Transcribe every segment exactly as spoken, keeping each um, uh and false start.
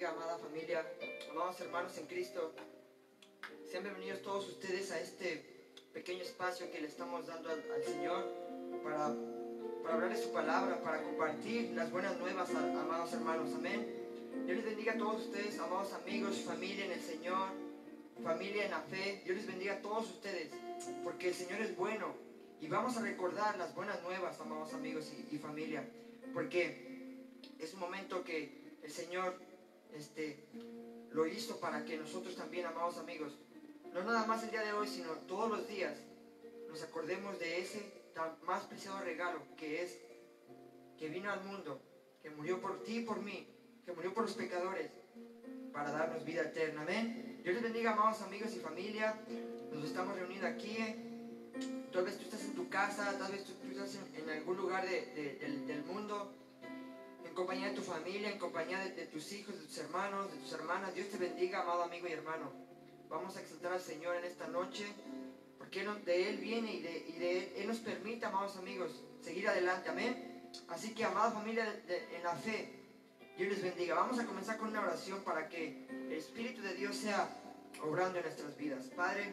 bendiga, amada familia, amados hermanos en Cristo. Sean bienvenidos todos ustedes a este pequeño espacio que le estamos dando al, al Señor para, para hablar de su palabra, para compartir las buenas nuevas, a, amados hermanos. Amén. Dios les bendiga a todos ustedes, amados amigos, familia en el Señor, familia en la fe. Dios les bendiga a todos ustedes, porque el Señor es bueno. Y vamos a recordar las buenas nuevas, amados amigos y, y familia, porque es un momento que el Señor este, lo hizo para que nosotros también, amados amigos, no nada más el día de hoy, sino todos los días, nos acordemos de ese tan más preciado regalo que es, que vino al mundo, que murió por ti y por mí, que murió por los pecadores, para darnos vida eterna. Amén. Dios les bendiga, amados amigos y familia. Nos estamos reuniendo aquí. Tal vez tú estás en tu casa, tal vez tú, tú estás en, en algún lugar de, de, del, del mundo, en compañía de tu familia, en compañía de, de tus hijos, de tus hermanos, de tus hermanas. Dios te bendiga, amado amigo y hermano. Vamos a exaltar al Señor en esta noche, porque Él, de Él viene y de, y de Él, Él nos permite, amados amigos, seguir adelante. Amén. Así que, amada familia de, de, en la fe, Dios les bendiga. Vamos a comenzar con una oración para que el Espíritu de Dios sea obrando en nuestras vidas. Padre,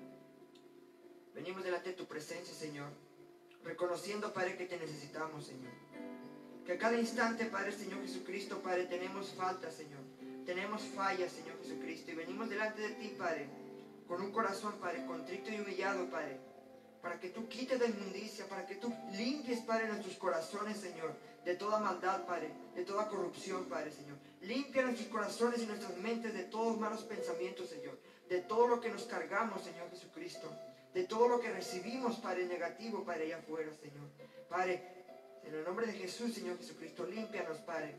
venimos delante de tu presencia, Señor, reconociendo, Padre, que te necesitamos, Señor. Que a cada instante, Padre, Señor Jesucristo, Padre, tenemos faltas, Señor. Tenemos fallas, Señor Jesucristo. Y venimos delante de ti, Padre, con un corazón, Padre, contrito y humillado, Padre, para que tú quites la inmundicia, para que tú limpies, Padre, nuestros corazones, Señor, de toda maldad, Padre, de toda corrupción, Padre, Señor. Limpia nuestros corazones y nuestras mentes de todos malos pensamientos, Señor. De todo lo que nos cargamos, Señor Jesucristo. De todo lo que recibimos, Padre, negativo, Padre, allá afuera, Señor. Padre, en el nombre de Jesús, Señor Jesucristo, límpianos, Padre.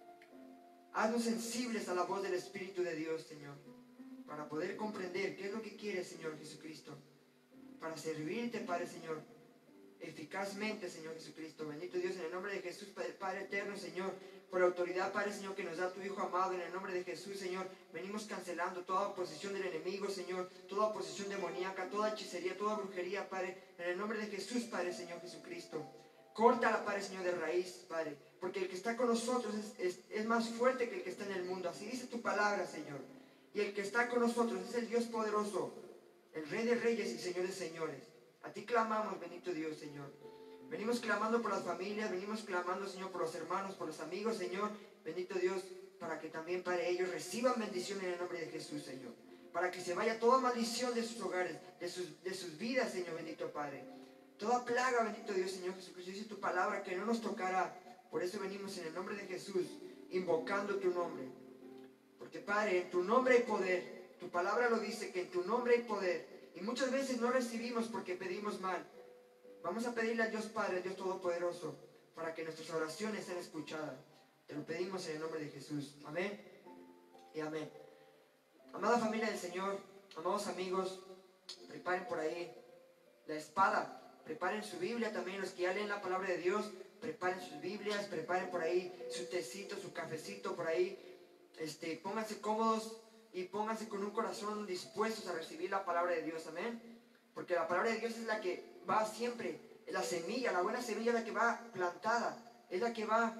Haznos sensibles a la voz del Espíritu de Dios, Señor, para poder comprender qué es lo que quieres, Señor Jesucristo, para servirte, Padre, Señor, eficazmente, Señor Jesucristo. Bendito Dios, en el nombre de Jesús, Padre, Padre eterno, Señor, por la autoridad, Padre, Señor, que nos da tu Hijo amado, en el nombre de Jesús, Señor, venimos cancelando toda oposición del enemigo, Señor, toda oposición demoníaca, toda hechicería, toda brujería, Padre, en el nombre de Jesús, Padre, Señor Jesucristo. Córtala, Padre, Señor, de raíz, Padre, porque el que está con nosotros es, es, es más fuerte que el que está en el mundo. Así dice tu palabra, Señor. Y el que está con nosotros es el Dios poderoso, el Rey de reyes y Señor de señores. A ti clamamos, bendito Dios, Señor. Venimos clamando por las familias, venimos clamando, Señor, por los hermanos, por los amigos, Señor. Bendito Dios, para que también, Padre, ellos reciban bendición en el nombre de Jesús, Señor. Para que se vaya toda maldición de sus hogares, de sus, de sus vidas, Señor, bendito Padre. Toda plaga, bendito Dios, Señor Jesucristo, dice tu palabra que no nos tocará. Por eso venimos en el nombre de Jesús, invocando tu nombre. Porque, Padre, en tu nombre hay poder. Tu palabra lo dice, que en tu nombre hay poder. Y muchas veces no recibimos porque pedimos mal. Vamos a pedirle a Dios Padre, a Dios Todopoderoso, para que nuestras oraciones sean escuchadas. Te lo pedimos en el nombre de Jesús. Amén y amén. Amada familia del Señor, amados amigos, preparen por ahí la espada. Preparen su Biblia también, los que ya leen la palabra de Dios, preparen sus Biblias, preparen por ahí su tecito, su cafecito, por ahí, este, pónganse cómodos y pónganse con un corazón dispuestos a recibir la palabra de Dios, amén. Porque la palabra de Dios es la que va siempre, la semilla, la buena semilla es la que va plantada, es la que va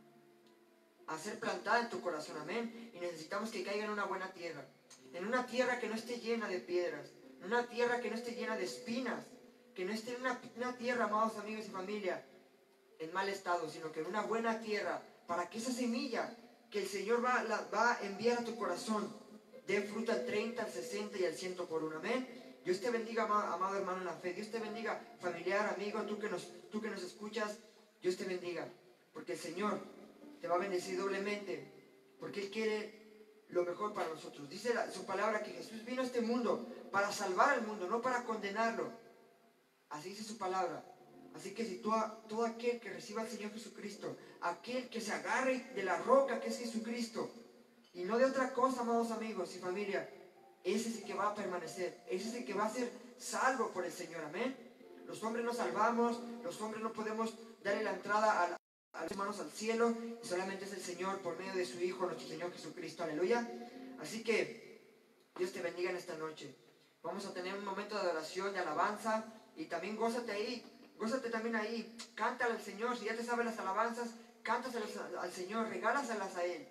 a ser plantada en tu corazón, amén. Y necesitamos que caiga en una buena tierra, en una tierra que no esté llena de piedras, en una tierra que no esté llena de espinas, que no esté en una, una tierra, amados amigos y familia, en mal estado, sino que en una buena tierra, para que esa semilla que el Señor va, la, va a enviar a tu corazón dé fruto al treinta, al sesenta y al cien por uno, amén. Dios te bendiga, amado, amado hermano en la fe. Dios te bendiga, familiar, amigo, tú que, nos, tú que nos escuchas. Dios te bendiga, porque el Señor te va a bendecir doblemente, porque Él quiere lo mejor para nosotros. Dice la, su palabra que Jesús vino a este mundo para salvar al mundo, no para condenarlo. Así dice su palabra. Así que si tú, todo aquel que reciba al Señor Jesucristo, aquel que se agarre de la roca que es Jesucristo, y no de otra cosa, amados amigos y familia, ese es el que va a permanecer, ese es el que va a ser salvo por el Señor, amén. Los hombres no salvamos, los hombres no podemos darle la entrada a, la, a los hermanos al cielo, y solamente es el Señor por medio de su Hijo, nuestro Señor Jesucristo, aleluya. Así que Dios te bendiga en esta noche. Vamos a tener un momento de adoración, de alabanza, y también gózate ahí, gózate también ahí, cántale al Señor. Si ya te sabes las alabanzas, cántaselas al Señor, regálaselas a Él.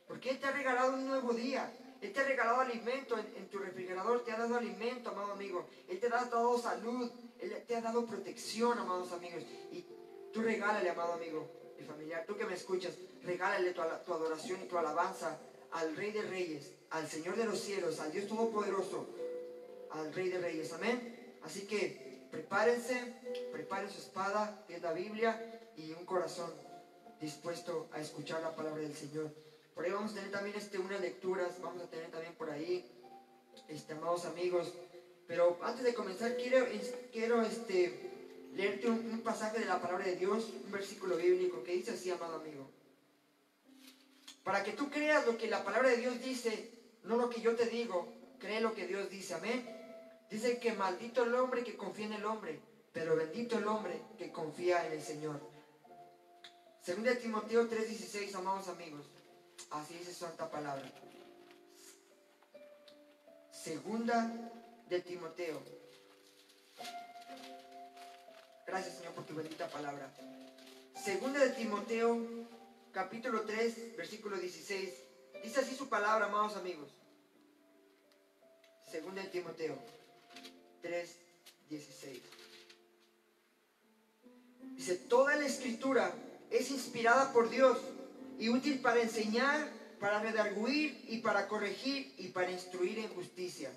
Porque Él te ha regalado un nuevo día. Él te ha regalado alimento en, en tu refrigerador, te ha dado alimento, amado amigo. Él te ha dado salud, Él te ha dado protección, amados amigos. Y tú regálale, amado amigo y familiar, tú que me escuchas, regálale tu, tu adoración y tu alabanza al Rey de Reyes, al Señor de los cielos, al Dios Todopoderoso, al Rey de Reyes, amén. Así que prepárense, preparen su espada, que es la Biblia, y un corazón dispuesto a escuchar la palabra del Señor. Por ahí vamos a tener también este, unas lecturas, vamos a tener también por ahí, este, amados amigos. Pero antes de comenzar, quiero, quiero este, leerte un, un pasaje de la palabra de Dios, un versículo bíblico que dice así, amado amigo. Para que tú creas lo que la palabra de Dios dice, no lo que yo te digo, cree lo que Dios dice, amén. Dice que maldito el hombre que confía en el hombre, pero bendito el hombre que confía en el Señor. Segunda de Timoteo tres dieciséis, amados amigos. Así dice su santa palabra. Segunda de Timoteo. Gracias, Señor, por tu bendita palabra. Segunda de Timoteo, capítulo tres, versículo dieciséis. Dice así su palabra, amados amigos. Segunda de Timoteo tres, dieciséis. Dice, toda la escritura es inspirada por Dios y útil para enseñar, para redarguir y para corregir y para instruir en justicia,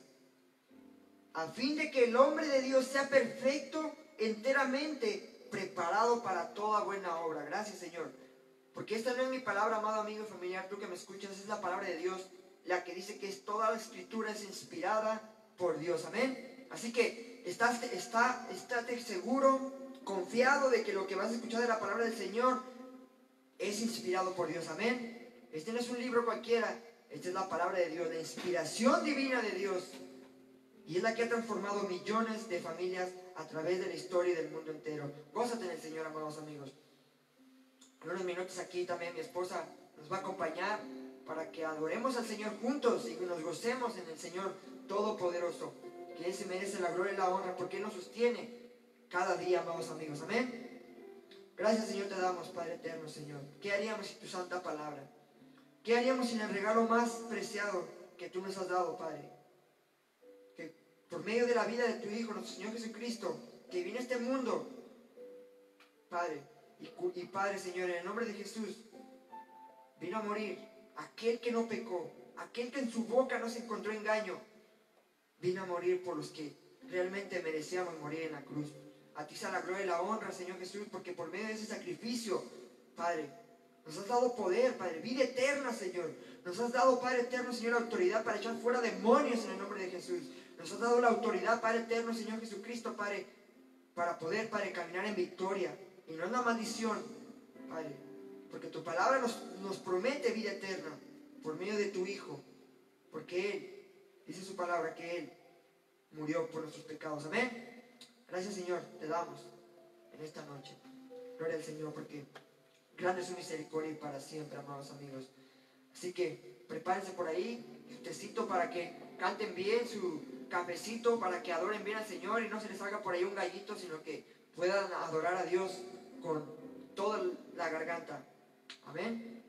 a fin de que el hombre de Dios sea perfecto, enteramente preparado para toda buena obra. Gracias, Señor, porque esta no es mi palabra, amado amigo y familiar, tú que me escuchas, es la palabra de Dios, la que dice que es, toda la escritura es inspirada por Dios, amén. Así que estás, está, estate seguro, confiado de que lo que vas a escuchar de la palabra del Señor es inspirado por Dios, amén. Este no es un libro cualquiera, esta es la palabra de Dios, la inspiración divina de Dios, y es la que ha transformado millones de familias a través de la historia y del mundo entero. Gózate en el Señor, amados amigos. En unos minutos aquí también mi esposa nos va a acompañar para que adoremos al Señor juntos y que nos gocemos en el Señor Todopoderoso, que Él se merece la gloria y la honra porque Él nos sostiene cada día, amados amigos, amén. Gracias, Señor, te damos, Padre eterno, Señor. ¿Qué haríamos sin tu santa palabra? ¿Qué haríamos sin el regalo más preciado que tú nos has dado, Padre? Que por medio de la vida de tu Hijo, nuestro Señor Jesucristo, que vino a este mundo, Padre, y, y Padre, Señor, en el nombre de Jesús, vino a morir aquel que no pecó, aquel que en su boca no se encontró engaño, vino a morir por los que realmente merecíamos morir en la cruz. A ti sea la gloria y la honra, Señor Jesús, porque por medio de ese sacrificio, Padre, nos has dado poder, Padre, vida eterna, Señor. Nos has dado, Padre eterno, Señor, autoridad para echar fuera demonios en el nombre de Jesús. Nos has dado la autoridad, Padre eterno, Señor Jesucristo, Padre, para poder, Padre, caminar en victoria y no en la maldición, Padre, porque tu palabra nos, nos promete vida eterna por medio de tu Hijo, porque Él, dice su palabra, que Él murió por nuestros pecados, amén. Gracias, Señor, te damos en esta noche. Gloria al Señor, porque grande es su misericordia y para siempre, amados amigos. Así que prepárense por ahí, su tecito para que canten bien, su cafecito para que adoren bien al Señor y no se les salga por ahí un gallito, sino que puedan adorar a Dios con toda la garganta. Amén.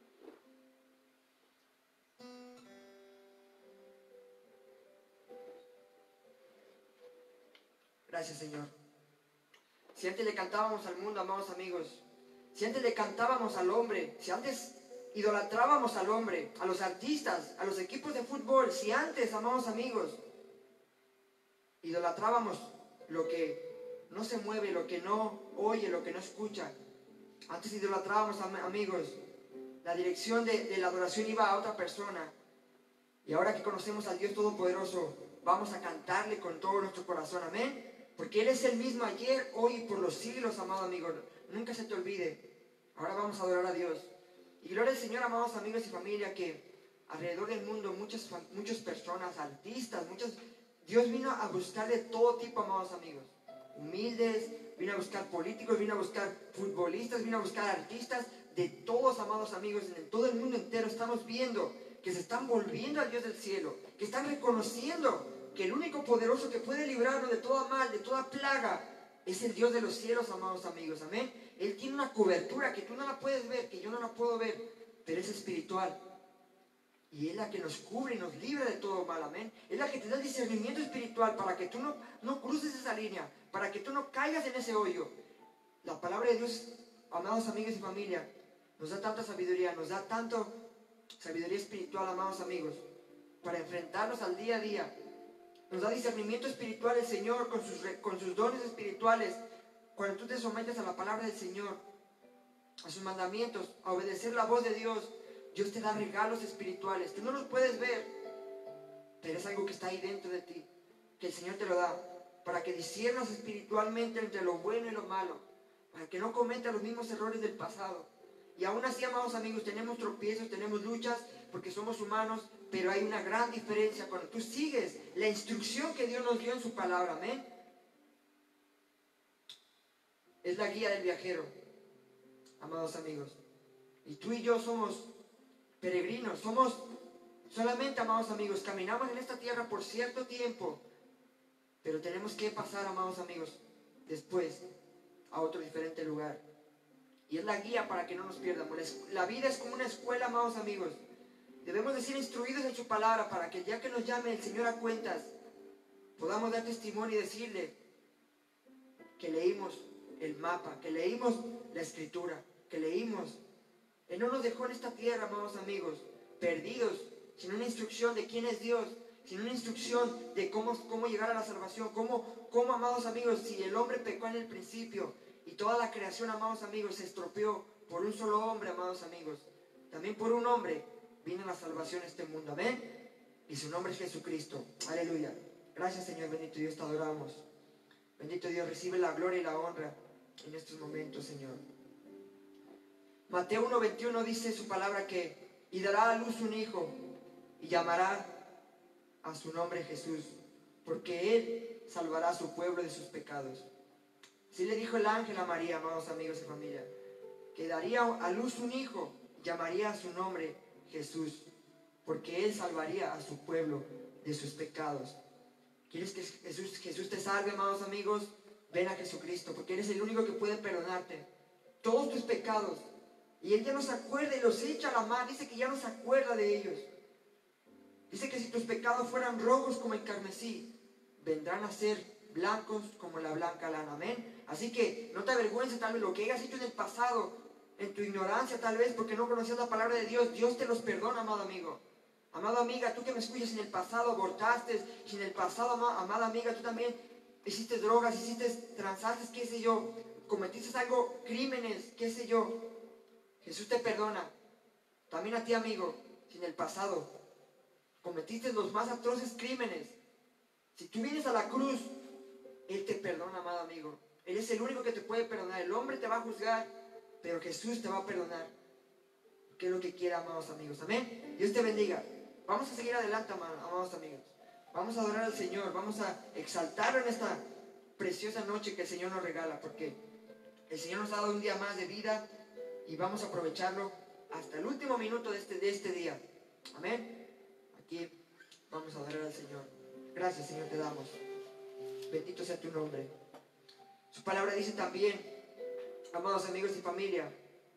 Gracias, Señor. Si antes le cantábamos al mundo, amados amigos, si antes le cantábamos al hombre, si antes idolatrábamos al hombre, a los artistas, a los equipos de fútbol, si antes, amados amigos, idolatrábamos lo que no se mueve, lo que no oye, lo que no escucha, antes idolatrábamos, amigos, la dirección de, de la adoración iba a otra persona, y ahora que conocemos al Dios Todopoderoso, vamos a cantarle con todo nuestro corazón, amén. Porque Él es el mismo ayer, hoy y por los siglos, amado amigo. Nunca se te olvide. Ahora vamos a adorar a Dios. Y gloria al Señor, amados amigos y familia, que alrededor del mundo muchas, muchas personas, artistas, muchas... Dios vino a buscar de todo tipo, amados amigos. Humildes, vino a buscar políticos, vino a buscar futbolistas, vino a buscar artistas. De todos, amados amigos, en todo el mundo entero estamos viendo que se están volviendo al Dios del cielo. Que están reconociendo que el único poderoso que puede librarnos de toda mal, de toda plaga, es el Dios de los cielos, amados amigos, amén. Él tiene una cobertura que tú no la puedes ver, que yo no la puedo ver, pero es espiritual. Y es la que nos cubre y nos libra de todo mal, amén. Es la que te da el discernimiento espiritual para que tú no, no cruces esa línea, para que tú no caigas en ese hoyo. La palabra de Dios, amados amigos y familia, nos da tanta sabiduría, nos da tanto sabiduría espiritual, amados amigos, para enfrentarnos al día a día. Nos da discernimiento espiritual el Señor con sus, con sus dones espirituales. Cuando tú te sometes a la palabra del Señor, a sus mandamientos, a obedecer la voz de Dios, Dios te da regalos espirituales. Tú no los puedes ver, pero es algo que está ahí dentro de ti, que el Señor te lo da, para que disciernas espiritualmente entre lo bueno y lo malo, para que no cometas los mismos errores del pasado. Y aún así, amados amigos, tenemos tropiezos, tenemos luchas, porque somos humanos, pero hay una gran diferencia cuando tú sigues la instrucción que Dios nos dio en su palabra, amén. Es la guía del viajero, amados amigos. Y tú y yo somos peregrinos, somos solamente, amados amigos, caminamos en esta tierra por cierto tiempo, pero tenemos que pasar, amados amigos, después a otro diferente lugar. Y es la guía para que no nos pierdamos. La vida es como una escuela, amados amigos. Debemos de ser instruidos en su palabra para que el día que nos llame el Señor a cuentas, podamos dar testimonio y decirle que leímos el mapa, que leímos la escritura, que leímos. Él no nos dejó en esta tierra, amados amigos, perdidos, sin una instrucción de quién es Dios, sin una instrucción de cómo, cómo llegar a la salvación, cómo, cómo, amados amigos, si el hombre pecó en el principio y toda la creación, amados amigos, se estropeó por un solo hombre, amados amigos, también por un hombre vino la salvación a este mundo, amén, y su nombre es Jesucristo, aleluya. Gracias, Señor, bendito Dios, te adoramos. Bendito Dios, recibe la gloria y la honra en estos momentos, Señor. Mateo uno veintiuno dice su palabra que, y dará a luz un hijo, y llamará a su nombre Jesús, porque Él salvará a su pueblo de sus pecados. Así le dijo el ángel a María, amados amigos y familia, que daría a luz un hijo, llamaría a su nombre Jesús, porque Él salvaría a su pueblo de sus pecados. ¿Quieres que Jesús, Jesús te salve, amados amigos? Ven a Jesucristo, porque Él es el único que puede perdonarte todos tus pecados. Y Él ya no se acuerda y los echa a la mar. Dice que ya no se acuerda de ellos. Dice que si tus pecados fueran rojos como el carmesí, vendrán a ser blancos como la blanca lana. Amén. Así que no te avergüences tal vez lo que hayas hecho en el pasado, en tu ignorancia tal vez, porque no conocías la palabra de Dios. Dios te los perdona, amado amigo. Amada amiga, tú que me escuchas, en el pasado abortaste, si en el pasado, ama, amada amiga, tú también hiciste drogas, hiciste transaste, qué sé yo, cometiste algo, crímenes, qué sé yo, Jesús te perdona. También a ti, amigo, si en el pasado cometiste los más atroces crímenes, si tú vienes a la cruz, Él te perdona, amado amigo. Él es el único que te puede perdonar. El hombre te va a juzgar, pero Jesús te va a perdonar. Que es lo que quiera, amados amigos. Amén. Dios te bendiga. Vamos a seguir adelante, amados amigos. Vamos a adorar al Señor. Vamos a exaltarlo en esta preciosa noche que el Señor nos regala. Porque el Señor nos ha dado un día más de vida y vamos a aprovecharlo hasta el último minuto de este, de este día. Amén. Aquí vamos a adorar al Señor. Gracias, Señor, te damos. Bendito sea tu nombre. Su palabra dice también, amados amigos y familia,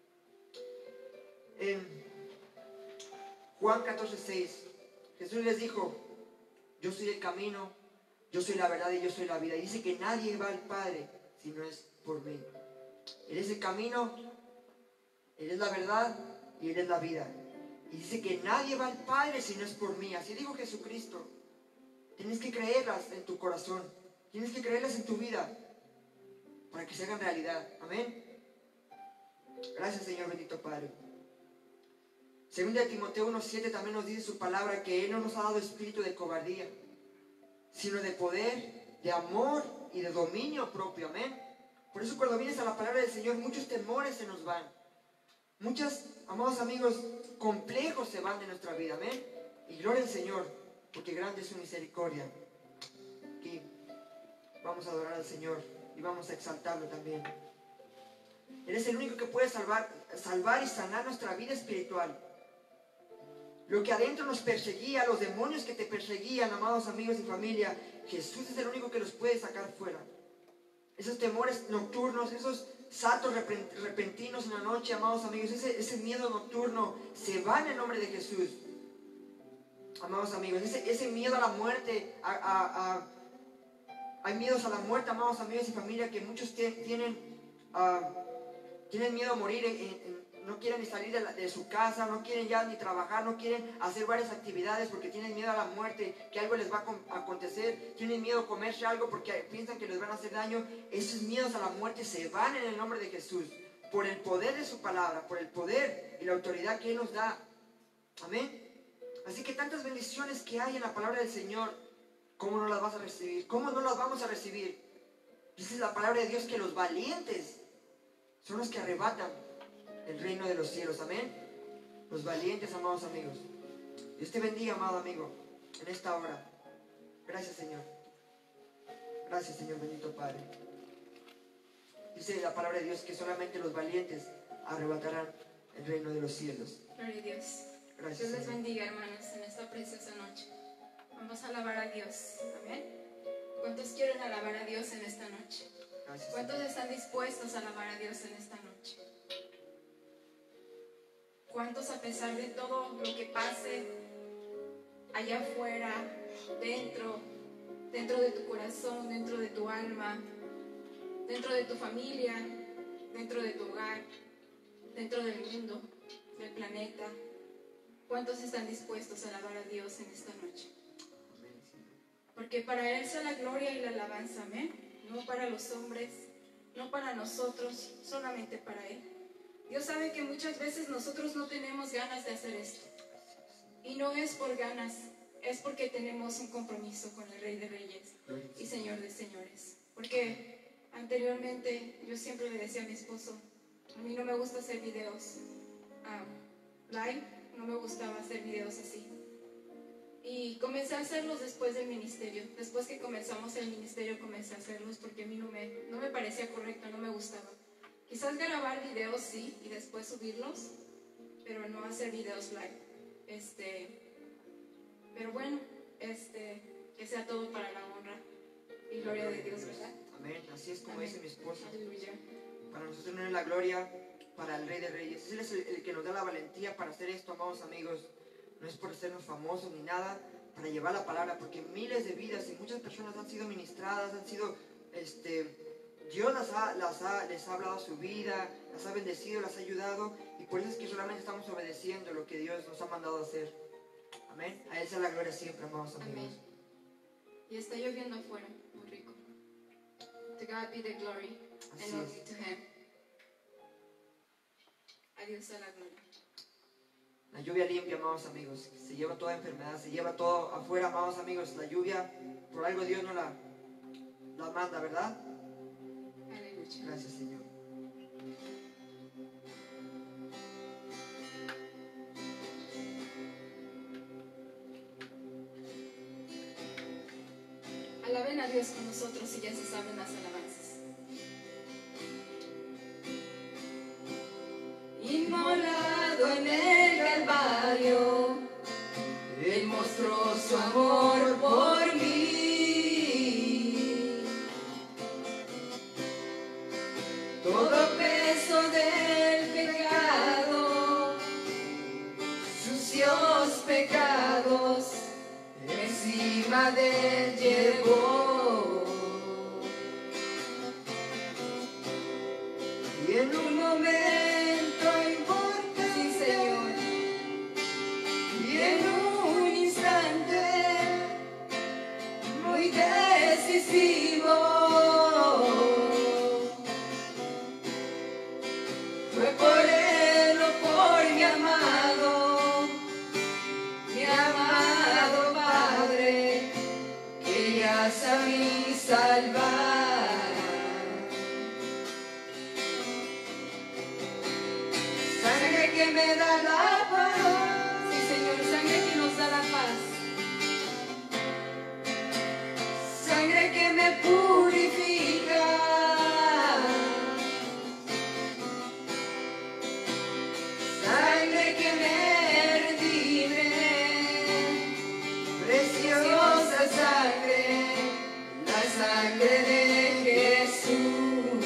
en Juan catorce seis, Jesús les dijo, yo soy el camino, yo soy la verdad y yo soy la vida. Y dice que nadie va al Padre si no es por mí. Él es el camino, Él es la verdad y Él es la vida. Y dice que nadie va al Padre si no es por mí. Así dijo Jesucristo. Tienes que creerlas en tu corazón. Tienes que creerlas en tu vida para que se hagan realidad. Amén. Gracias, Señor, bendito Padre. Segunda de Timoteo uno siete también nos dice su palabra que Él no nos ha dado espíritu de cobardía, sino de poder, de amor y de dominio propio. Amén. Por eso cuando vienes a la palabra del Señor, muchos temores se nos van. Muchos, amados amigos, complejos se van de nuestra vida. Amén. Y gloria al Señor, porque grande es su misericordia. Aquí vamos a adorar al Señor y vamos a exaltarlo también. Él es el único que puede salvar, salvar y sanar nuestra vida espiritual. Lo que adentro nos perseguía, los demonios que te perseguían, amados amigos y familia, Jesús es el único que los puede sacar fuera. Esos temores nocturnos, esos saltos repentinos en la noche, amados amigos, ese, ese miedo nocturno se va en el nombre de Jesús. amados amigos, ese, ese miedo a la muerte, a, a, a, hay miedos a la muerte, amados amigos y familia, que muchos tienen, uh, tienen miedo a morir, en, en, no quieren ni salir de, la, de su casa, no quieren ya ni trabajar, no quieren hacer varias actividades porque tienen miedo a la muerte, que algo les va a acontecer, tienen miedo a comerse algo porque piensan que les van a hacer daño. Esos miedos a la muerte se van en el nombre de Jesús, por el poder de su palabra, por el poder y la autoridad que Él nos da. Amén. Así que tantas bendiciones que hay en la palabra del Señor, ¿cómo no las vas a recibir? ¿Cómo no las vamos a recibir? Dice la palabra de Dios que los valientes son los que arrebatan el reino de los cielos. Amén. Los valientes, amados amigos. Dios te bendiga, amado amigo, en esta hora. Gracias, Señor. Gracias, Señor, bendito Padre. Dice la palabra de Dios que solamente los valientes arrebatarán el reino de los cielos. Gloria a Dios. Gracias, Dios les Señor. bendiga, hermanos, en esta preciosa noche. Vamos a alabar a Dios. Amén. ¿Cuántos quieren alabar a Dios en esta noche? Gracias, ¿Cuántos Señor. están dispuestos a alabar a Dios en esta noche? ¿Cuántos, a pesar de todo lo que pase allá afuera, dentro, dentro de tu corazón, dentro de tu alma, dentro de tu familia, dentro de tu hogar, dentro del mundo, del planeta, cuántos están dispuestos a alabar a Dios en esta noche? Porque para Él sea la gloria y la alabanza, amén. No para los hombres, no para nosotros, solamente para Él. Dios sabe que muchas veces nosotros no tenemos ganas de hacer esto. Y no es por ganas, es porque tenemos un compromiso con el Rey de Reyes y Señor de Señores. Porque anteriormente yo siempre le decía a mi esposo, a mí no me gusta hacer videos um, live, no me gustaba hacer videos así. Y comencé a hacerlos después del ministerio. Después que comenzamos el ministerio comencé a hacerlos porque a mí no me, no me parecía correcto, no me gustaba. Quizás grabar videos sí y después subirlos, pero no hacer videos live. Este, pero bueno, este, que sea todo para la honra y gloria de Dios, ¿verdad? Amén. Así es como Amén. dice mi esposa. Aleluya. Para nosotros no es la gloria, para el Rey de Reyes. Él es el, el que nos da la valentía para hacer esto, amados amigos. No es por hacernos famosos ni nada, para llevar la palabra, porque miles de vidas y muchas personas han sido ministradas, han sido, este, Dios las ha, las ha, les ha hablado su vida, las ha bendecido, las ha ayudado, y por eso es que solamente estamos obedeciendo lo que Dios nos ha mandado a hacer. Amén. A Él sea la gloria siempre, amados amigos. Amén. Y está lloviendo afuera, muy rico. To God be the glory Así and only es. to Him. A Dios sea la gloria. La lluvia limpia, amados amigos. Se lleva toda enfermedad, se lleva todo afuera, amados amigos. La lluvia, por algo Dios no la, la manda, ¿verdad? Aleluya. Gracias, Señor. Alaben a Dios con nosotros y ya se saben las alabanzas. Inmolado en el Calvario, Él mostró su amor por mí. Todo peso del pecado, sucios pecados, encima de Él llevó. Y en un momento importante, sí, Señor, y en un instante muy decisivo, fue por Él o por mi amado, mi amado Padre, que ya sabí salvar. Sangre que me da la paz, sí, Señor, sangre que nos da la paz, sangre que me purifica, sangre que me redime, preciosa sangre, la sangre de Jesús.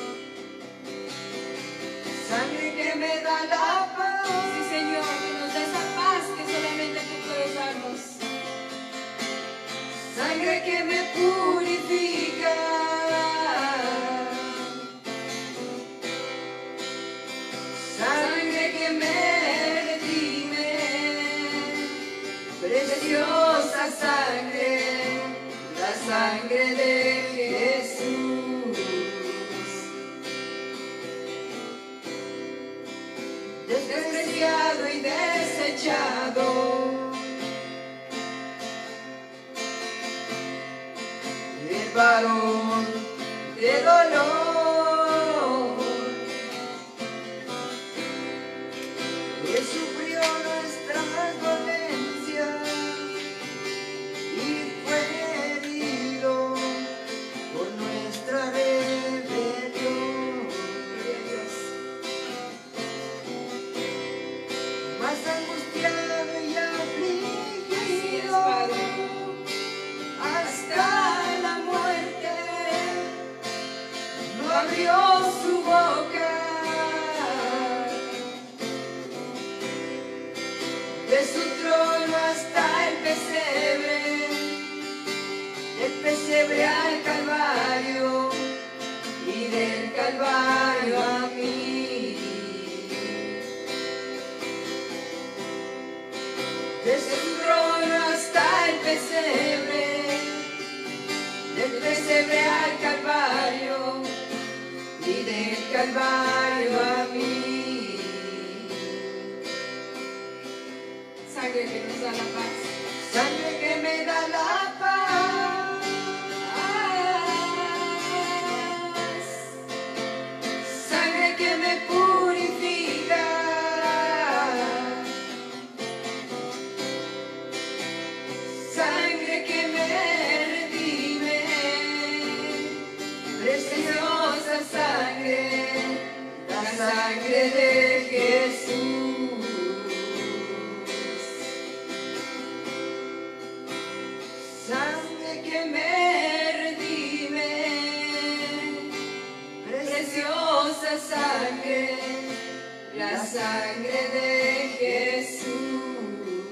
Sangre que me da la paz, sí, Señor, que nos da sangre que me purifica, sangre que me redime, preciosa sangre, la sangre de Jesús. Despreciado y desechado, el varón de dolor, Él sufrió nuestras dolencias y fue herido por nuestra rebelión. Más angustiado y afligido hasta la muerte, no abrió su boca. De su trono hasta el pesebre, del pesebre al Calvario y del Calvario a mí. De su trono hasta el pesebre, del pesebre al Calvario y del Calvario a mí. Sangre que nos da la paz, sangre que me da la paz, sangre que me purifica, sangre que me redime, preciosa sangre, la sangre de Jesús. Sangre que me redime, preciosa sangre, la sangre de Jesús.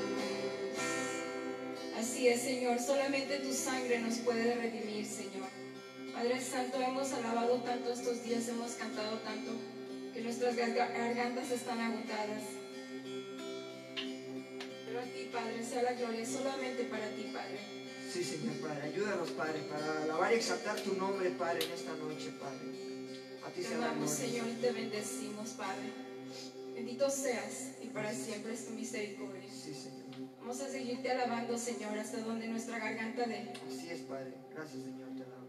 Así es, Señor, solamente tu sangre nos puede redimir, Señor. Padre Santo, hemos alabado tanto estos días, hemos cantado tanto, que nuestras gargantas están agotadas. Pero a ti, Padre, sea la gloria solamente para ti, Padre. Sí, Señor, Padre. Ayúdanos, Padre, para alabar y exaltar tu nombre, Padre, en esta noche, Padre. A ti Te sea la amamos, gloria. Señor, y te bendecimos, Padre. Bendito seas y para siempre es tu misericordia. Sí, Señor. Vamos a seguirte alabando, Señor, hasta donde nuestra garganta dé. Así es, Padre. Gracias, Señor, te alabamos.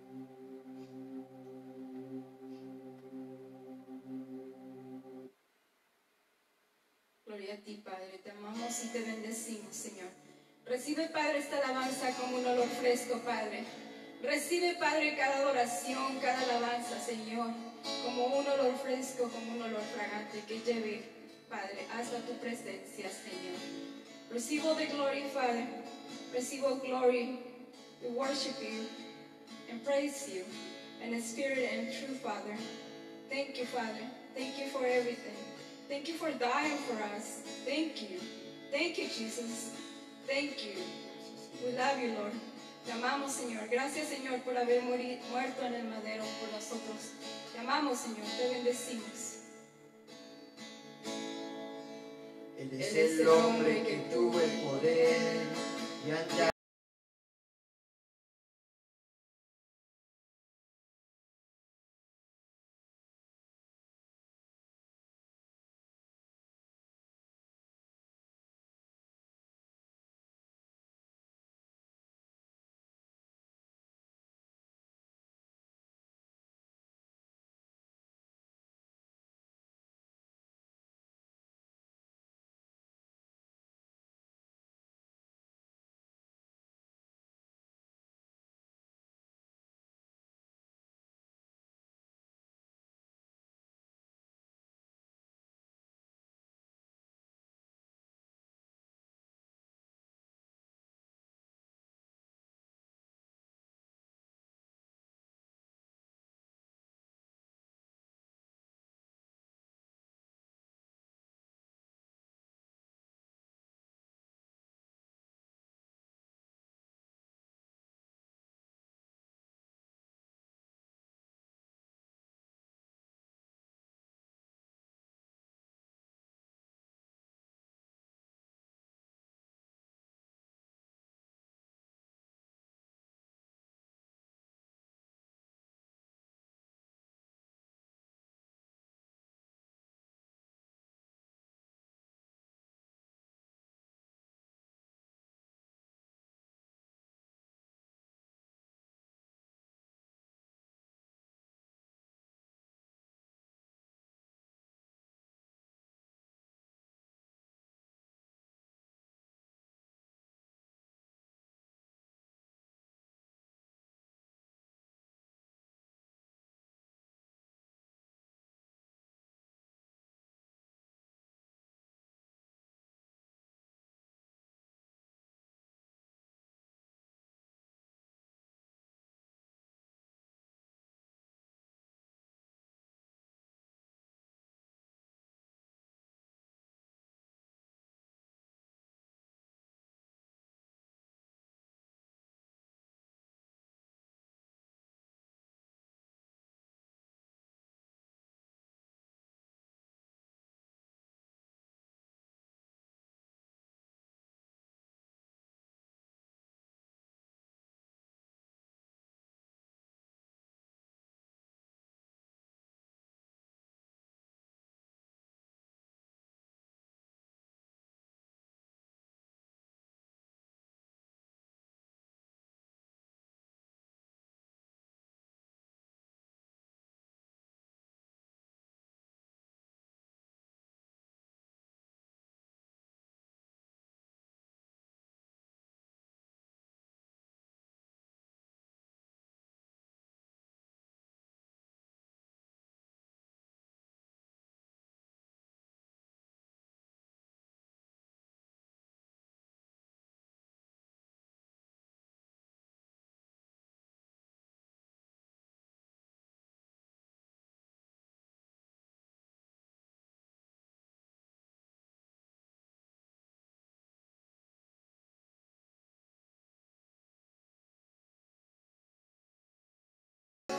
Gloria a ti, Padre. Te amamos y te bendecimos, Señor. Recibe, Padre, esta alabanza como un olor fresco, Padre. Recibe, Padre, cada adoración, cada alabanza, Señor, como un olor fresco, como un olor fragante que lleve, Padre, hasta tu presencia, Señor. Receive all the glory, Father. Receive all glory. We worship you and praise you in spirit and truth, Father. Thank you, Father. Thank you for everything. Thank you for dying for us. Thank you. Thank you, Jesus. Thank you. We love you, Lord. Te amamos, Señor. Gracias, Señor, por haber muerto en el madero por nosotros. Te amamos, Señor. Te bendecimos. Él es el hombre que tuvo el poder y ante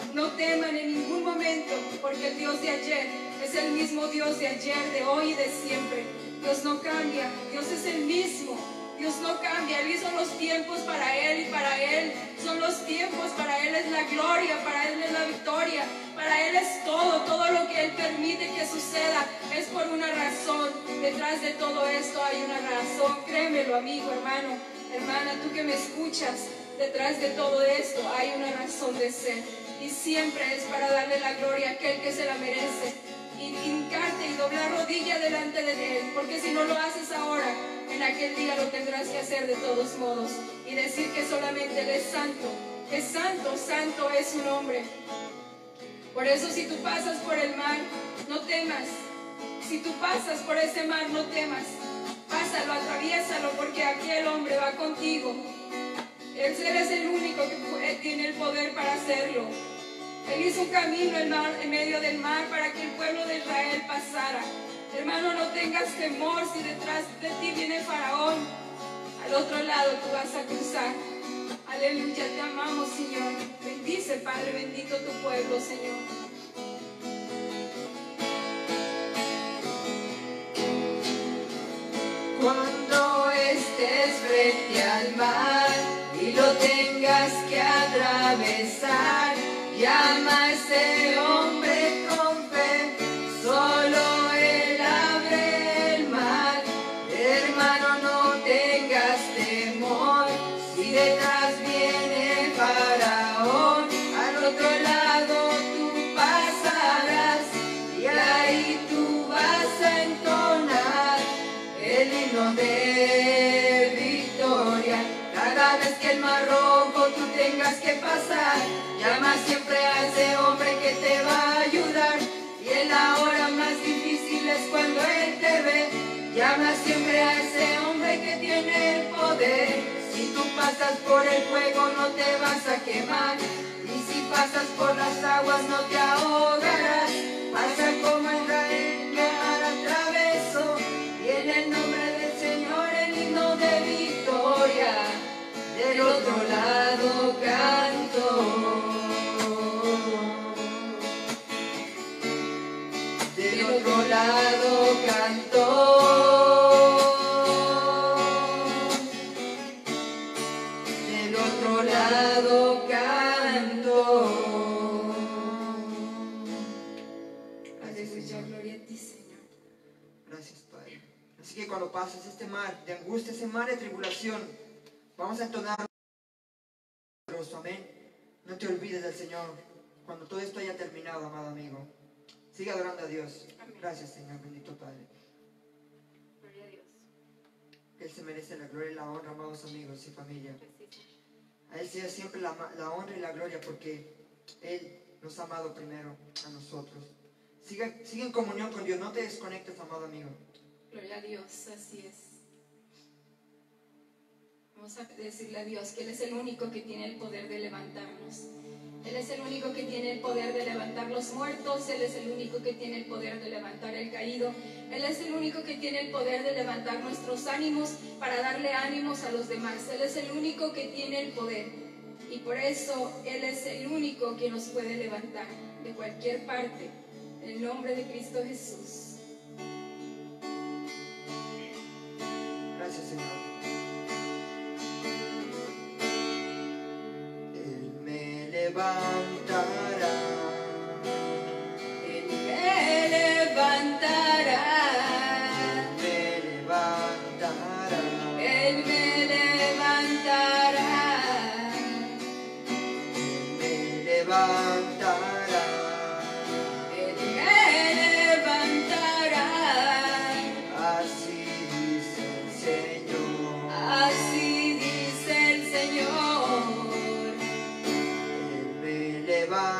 No teman en ningún momento, porque el Dios de ayer es el mismo Dios de ayer, de hoy y de siempre. Dios no cambia, Dios es el mismo. Dios no cambia, Él hizo los tiempos para Él y para Él son los tiempos, para Él es la gloria, para Él es la victoria, para Él es todo, todo lo que Él permite que suceda es por una razón. Detrás de todo esto hay una razón, créemelo, amigo, hermano, hermana, tú que me escuchas, detrás de todo esto hay una razón de ser y siempre es para darle la gloria a aquel que se la merece y hincarte y doblar rodilla delante de Él, porque si no lo haces ahora, en aquel día lo tendrás que hacer de todos modos y decir que solamente Él es santo, es santo, santo es su nombre. Por eso si tú pasas por el mar, no temas. Si tú pasas por ese mar, no temas. Pásalo, atraviésalo, porque aquel hombre va contigo. Él es el único que tiene el poder para hacerlo. Él hizo un camino en medio del mar para que el pueblo de Israel pasara. Hermano, no tengas temor si detrás de ti viene Faraón. Al otro lado tú vas a cruzar. Aleluya, te amamos, Señor. Bendice, Padre, bendito tu pueblo, Señor. Cuando estés frente al mar y lo tengas que atravesar, llama a ese hombre con fe, solo Él abre el mar. Hermano, no tengas temor, si detrás viene Faraón, al otro lado tú pasarás y ahí tú vas a entonar el himno de victoria. Cada vez que el mar rojo tú tengas que pasar, llama siempre a ese hombre que te va a ayudar. Y en la hora más difícil es cuando Él te ve. Llama siempre a ese hombre que tiene el poder. Si tú pasas por el fuego no te vas a quemar, y si pasas por las aguas no te ahogarás. Pasa como Israel, que mar atravesó, y en el nombre del Señor el himno de victoria. Del otro lado canto, del otro lado canto, del otro lado canto. Aleluya, gloria a ti, Señor. Gracias, Padre. Así que cuando pases este mar de angustia, ese mar de tribulación, vamos a entonar gozo, amén. No te olvides del Señor cuando todo esto haya terminado, amado amigo. Sigue adorando a Dios. Amén. Gracias, Señor, bendito Padre. Gloria a Dios. Él se merece la gloria y la honra, amados amigos y familia. Gracias. A Él sea siempre la, la honra y la gloria, porque Él nos ha amado primero a nosotros. Sigue, sigue en comunión con Dios, no te desconectes, amado amigo. Gloria a Dios, así es. Vamos a decirle a Dios que Él es el único que tiene el poder de levantarnos. Él es el único que tiene el poder de levantar los muertos. Él es el único que tiene el poder de levantar el caído. Él es el único que tiene el poder de levantar nuestros ánimos para darle ánimos a los demás. Él es el único que tiene el poder. Y por eso Él es el único que nos puede levantar de cualquier parte. En el nombre de Cristo Jesús. Gracias, Señor. Él me levantará. Él me levantará, Me levantará. Él me levantará, Me levantará. Él me levantará. Así dice el Señor. Así dice el Señor. Él me levantará.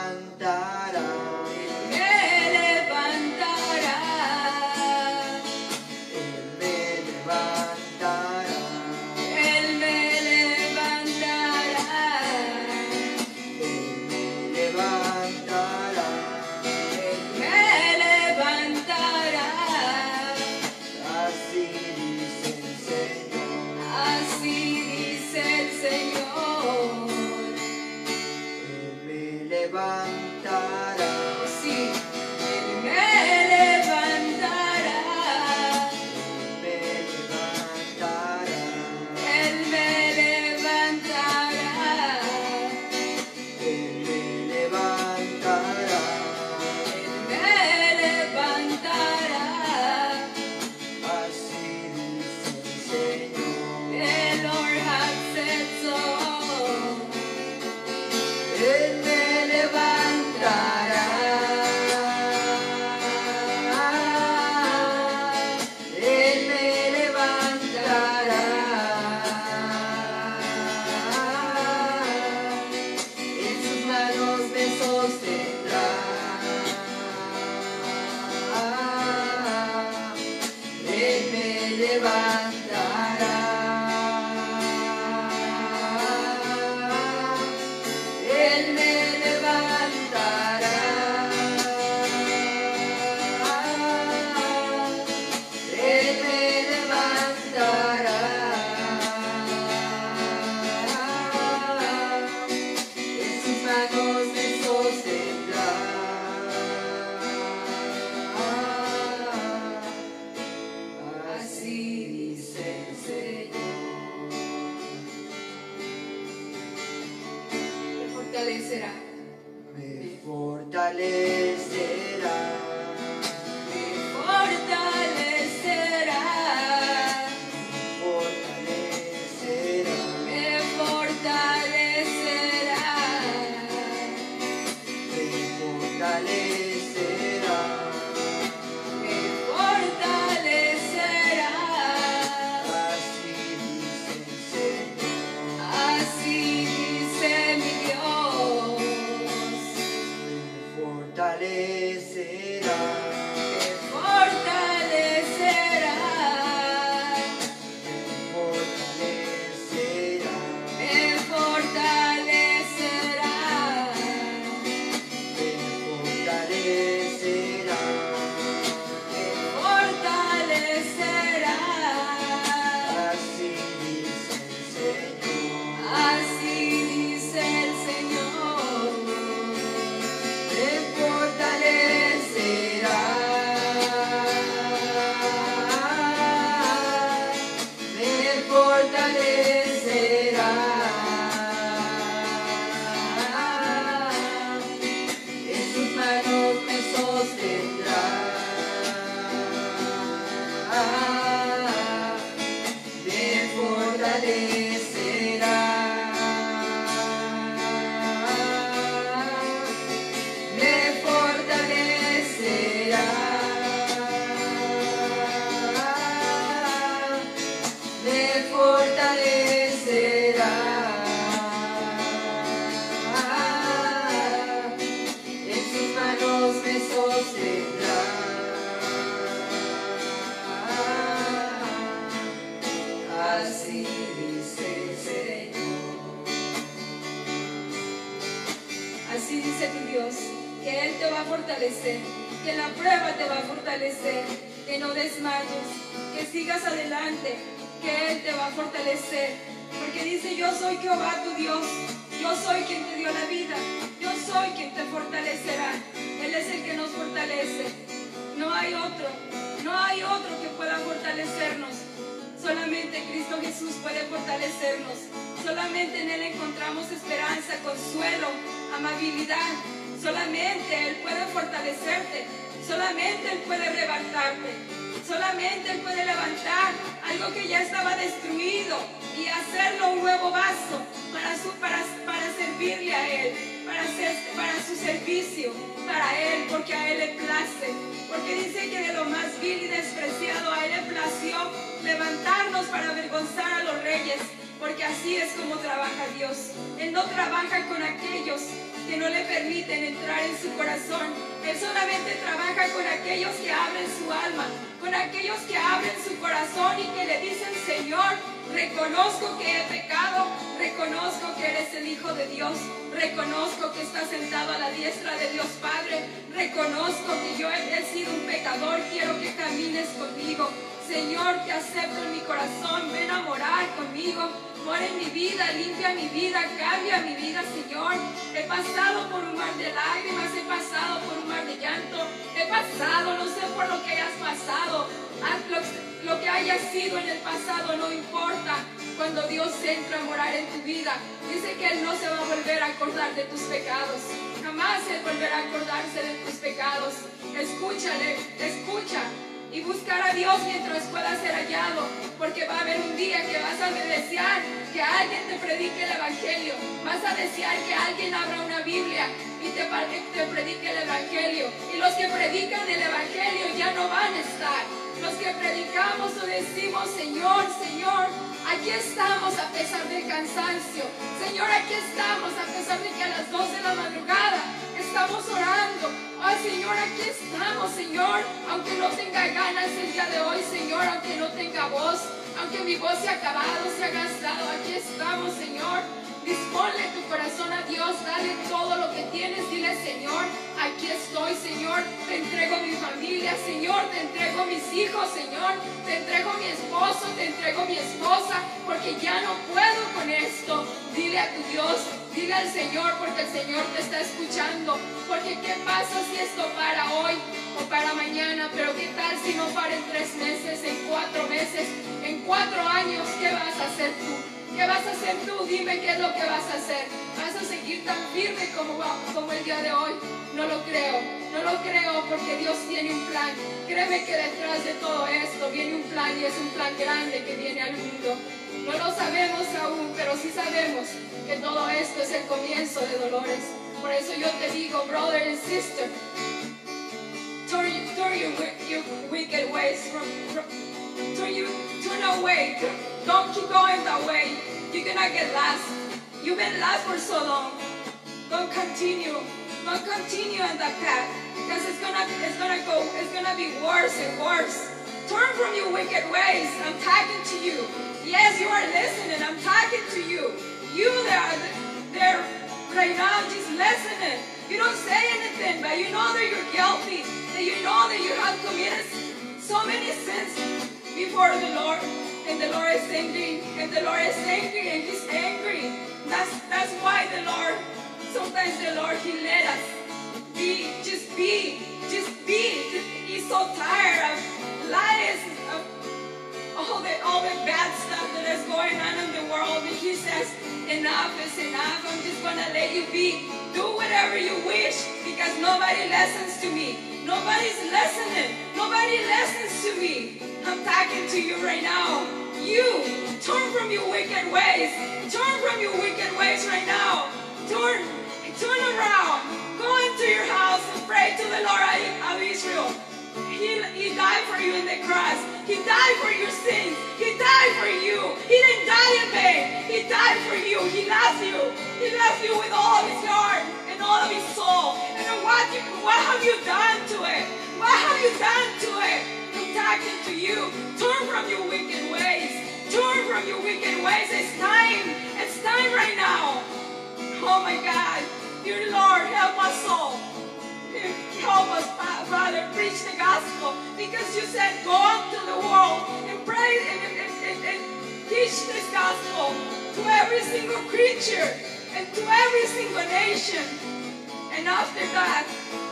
manos me sostendrán. Así dice el Señor. Me fortalecerá. Me fortalecerá. Me fortalecerá. Fortalecerá. Me fortalecerá. Me fortalecerá. Me fortalecerá. Así dice el Señor. Así dice mi Dios. Me fortalecerá. Me fortalecerá. Me fortalecerá. Me fortalecerá. Me fortalecerá. Me fortalecerá. Así dice el Señor. Así dice el Señor. Me fortalecerá. Me fortalecerá. En sus manos me sostendrá. Me fortalecerá. Me fortalecerá. Me fortalecerá. En sus manos me sostendrá. Así dice el Señor. Así dice tu Dios, que Él te va a fortalecer, que la prueba te va a fortalecer, que no desmayes, que sigas adelante, que Él te va a fortalecer. Porque dice, yo soy Jehová tu Dios, yo soy quien te dio la vida, yo soy quien te fortalecerá. Él es el que nos fortalece. No hay otro, no hay otro que pueda fortalecernos. Solamente Cristo Jesús puede fortalecernos. Solamente en Él encontramos esperanza, consuelo, amabilidad. Solamente Él puede fortalecerte. Solamente Él puede levantarte. Solamente Él puede levantar algo que ya estaba destruido y hacerlo un nuevo vaso para, su, para, para servirle a Él, para, ser, para su servicio, para Él, porque a Él le place. Porque dice que de lo más vil y despreciado a Él le plació levantarnos para avergonzar a los reyes, porque así es como trabaja Dios. Él no trabaja con aquellos que no le permiten entrar en su corazón. Él solamente trabaja con aquellos que abren su alma, con aquellos que abren su corazón y que le dicen, Señor, reconozco que he pecado, reconozco que eres el Hijo de Dios, reconozco que estás sentado a la diestra de Dios Padre, reconozco que yo he, he sido un pecador, quiero que camines conmigo. Señor, te acepto en mi corazón, ven a morar conmigo, mora en mi vida, limpia mi vida, cambia mi vida, Señor. He pasado por un mar de lágrimas, he pasado por un mar de llanto, he pasado, no sé por lo que hayas pasado, haz lo, lo que haya sido en el pasado, no importa. Cuando Dios entra a morar en tu vida, dice que Él no se va a volver a acordar de tus pecados, jamás Él volverá a acordarse de tus pecados. Escúchale, escucha. Y buscar a Dios mientras pueda ser hallado, porque va a haber un día que vas a desear que alguien te predique el Evangelio, vas a desear que alguien abra una Biblia y te, te predique el Evangelio, y los que predican el Evangelio ya no van a estar. Los que predicamos o decimos, Señor, Señor, aquí estamos a pesar del cansancio, Señor, aquí estamos a pesar de que a las dos de la madrugada estamos orando. Oh Señor, aquí estamos, Señor, aunque no tenga ganas el día de hoy, Señor, aunque no tenga voz, aunque mi voz se ha acabado, se ha gastado, aquí estamos, Señor. Disponle tu corazón a Dios, dale todo lo que tienes, dile, Señor, aquí estoy, Señor, te entrego mi familia, Señor, te entrego mis hijos, Señor, te entrego mi esposo, te entrego mi esposa, porque ya no puedo con esto. Dile a tu Dios, Dile al Señor, porque el Señor te está escuchando. Porque ¿qué pasa si esto para hoy o para mañana? Pero ¿qué tal si no para en tres meses, en cuatro meses, en cuatro años? ¿Qué vas a hacer tú? ¿Qué vas a hacer tú? Dime qué es lo que vas a hacer. ¿Vas a seguir tan firme como, como el día de hoy? No lo creo, no lo creo, porque Dios tiene un plan. Créeme que detrás de todo esto viene un plan, y es un plan grande que viene al mundo. No lo sabemos aún, pero sí sabemos que todo esto es el comienzo de dolores. Por eso yo te digo, brother and sister, turn, turn your, your wicked ways from, from turn you turn away. Don't keep going that way. You're gonna get lost. You've been lost for so long. Don't continue. Don't continue on that path, because it's gonna it's gonna go it's gonna be worse and worse. Turn from your wicked ways. I'm talking to you. Yes, you are listening. I'm talking to you. You there, there right now, just listening. You don't say anything, but you know that you're guilty. That you know that you have committed so many sins before the Lord, and the Lord is angry, and the Lord is angry, and He's angry. That's that's why the Lord. Sometimes the Lord, He let us be, just be, just be. He's so tired of lies, of all the, all the bad stuff that is going on in the world. And He says, enough is enough. I'm just going to let you be. Do whatever you wish, because nobody listens to me. Nobody's listening. Nobody listens to me. I'm talking to you right now. You, turn from your wicked ways. Turn from your wicked ways right now. Turn. Turn around, go into your house and pray to the Lord of Israel. He, he died for you in the cross. He died for your sins. He died for you. He didn't die in vain. He died for you. He loves you. He loves you with all of His heart and all of His soul. And what, you, what have you done to it? What have you done to it? I'm talking to you. Turn from your wicked ways. Turn from your wicked ways. It's time. It's time right now. Oh my God. Dear Lord, help us all. Help us, Father, preach the gospel. Because you said, go out to the world and pray and, and, and, and teach this gospel to every single creature and to every single nation. And after that,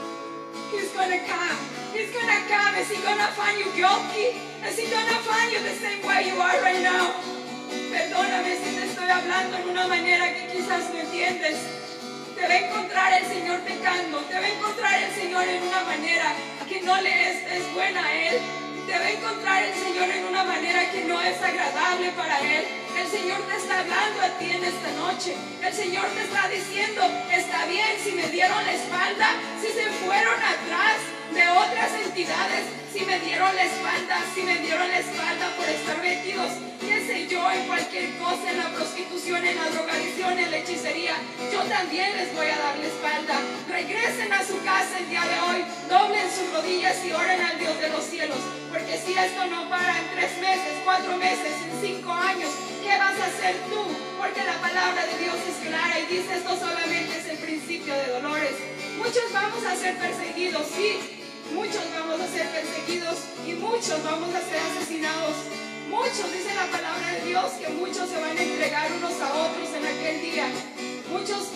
He's going to come. He's going to come. Is He going to find you guilty? Is He going to find you the same way you are right now? Perdóname si te estoy hablando en una manera que quizás no entiendes. Te va a encontrar el Señor pecando. Te va a encontrar el Señor en una manera que no le es, es buena a Él. Te va a encontrar el Señor en una manera que no es agradable para Él. El Señor te está hablando a ti en esta noche. El Señor te está diciendo, está bien si me dieron la espalda, si se fueron atrás de otras entidades, si me dieron la espalda, si me dieron la espalda por estar metidos, qué sé yo, en cualquier cosa, en la prostitución, en la drogadicción, en la hechicería, yo también les voy a dar la espalda. Regresen a su casa el día de hoy, doblen sus rodillas y oren al Dios de los cielos, porque si esto no para en tres meses, cuatro meses, en cinco años, ¿qué vas a hacer tú? Porque la palabra de Dios es clara y dice, esto solamente es el principio de dolores. Muchos vamos a ser perseguidos, sí. Muchos vamos a ser perseguidos y muchos vamos a ser asesinados. Muchos, dice la palabra de Dios, que muchos se van a entregar unos a otros en aquel día. Muchos,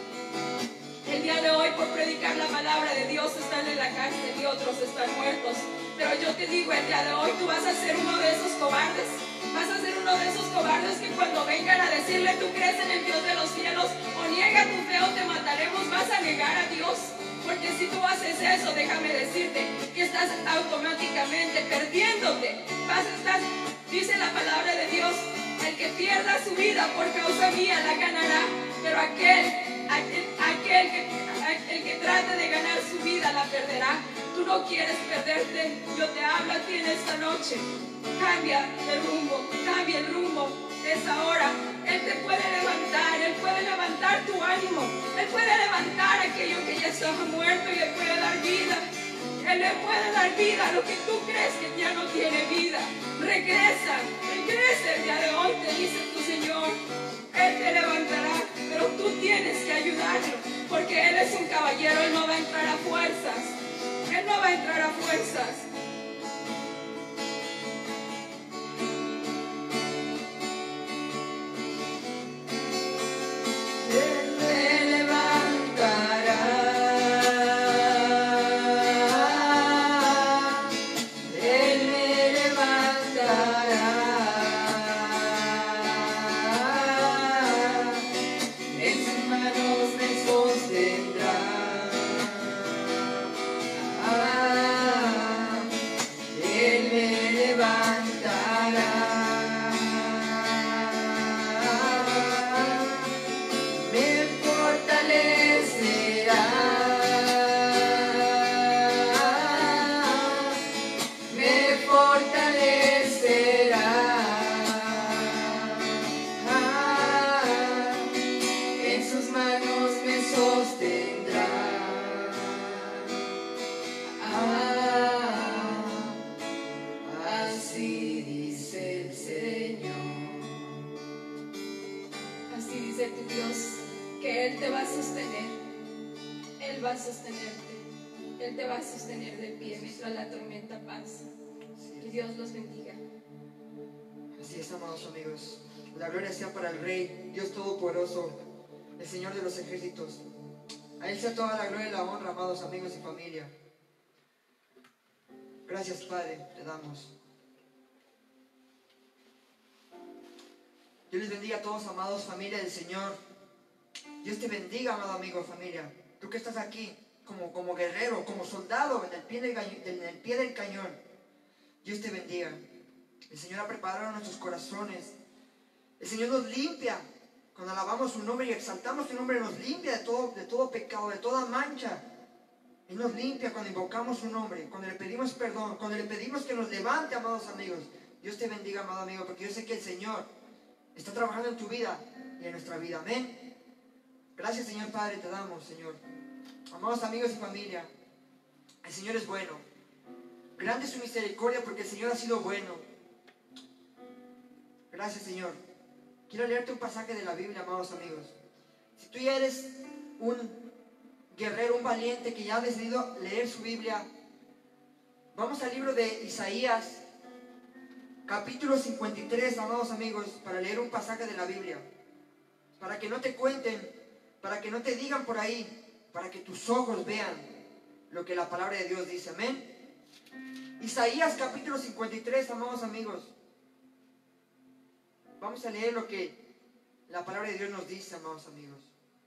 el día de hoy, por predicar la palabra de Dios, están en la cárcel y otros están muertos. Pero yo te digo, el día de hoy tú vas a ser uno de esos cobardes. Vas a ser uno de esos cobardes que cuando vengan a decirle, tú crees en el Dios de los cielos, o niega tu fe o te mataremos, vas a negar a Dios. Porque si tú haces eso, déjame decirte que estás automáticamente perdiéndote. Vas a estar, dice la palabra de Dios, el que pierda su vida por causa mía la ganará. Pero aquel, aquel, aquel que, el que trate de ganar su vida la perderá. Tú no quieres perderte. Yo te hablo a ti en esta noche. Cambia de rumbo, cambia el rumbo. Es ahora. Él te puede levantar, Él puede levantar tu ánimo, Él puede levantar aquello que ya estaba muerto y le puede dar vida. Él le puede dar vida a lo que tú crees que ya no tiene vida. Regresa, regresa el día de hoy, te dice tu Señor. Él te levantará, pero tú tienes que ayudarlo, porque Él es un caballero, Él no va a entrar a fuerzas. Él no va a entrar a fuerzas. Él que Él te va a sostener. Él va a sostenerte. Él te va a sostener de pie mientras la tormenta pasa. Que Dios los bendiga. Así es, amados amigos. La gloria sea para el Rey, Dios Todopoderoso, el Señor de los ejércitos. A Él sea toda la gloria y la honra, amados amigos y familia. Gracias, Padre, te damos. Dios les bendiga a todos, amados, familia del Señor. Dios te bendiga, amado amigo, familia. Tú que estás aquí como, como guerrero, como soldado en el, pie del, en el pie del cañón. Dios te bendiga. El Señor ha preparado nuestros corazones. El Señor nos limpia. Cuando alabamos su nombre y exaltamos su nombre, nos limpia de todo, de todo pecado, de toda mancha. Él nos limpia cuando invocamos su nombre, cuando le pedimos perdón, cuando le pedimos que nos levante, amados amigos. Dios te bendiga, amado amigo, porque yo sé que el Señor está trabajando en tu vida y en nuestra vida. Amén. Gracias, Señor Padre, te damos, Señor. Amados amigos y familia, el Señor es bueno. Grande es su misericordia porque el Señor ha sido bueno. Gracias, Señor. Quiero leerte un pasaje de la Biblia, amados amigos. Si tú ya eres un guerrero, un valiente que ya ha decidido leer su Biblia, vamos al libro de Isaías, capítulo cincuenta y tres, amados amigos, para leer un pasaje de la Biblia. Para que no te cuenten, para que no te digan por ahí, para que tus ojos vean lo que la palabra de Dios dice. Amén. Isaías capítulo cincuenta y tres, amados amigos. Vamos a leer lo que la palabra de Dios nos dice, amados amigos.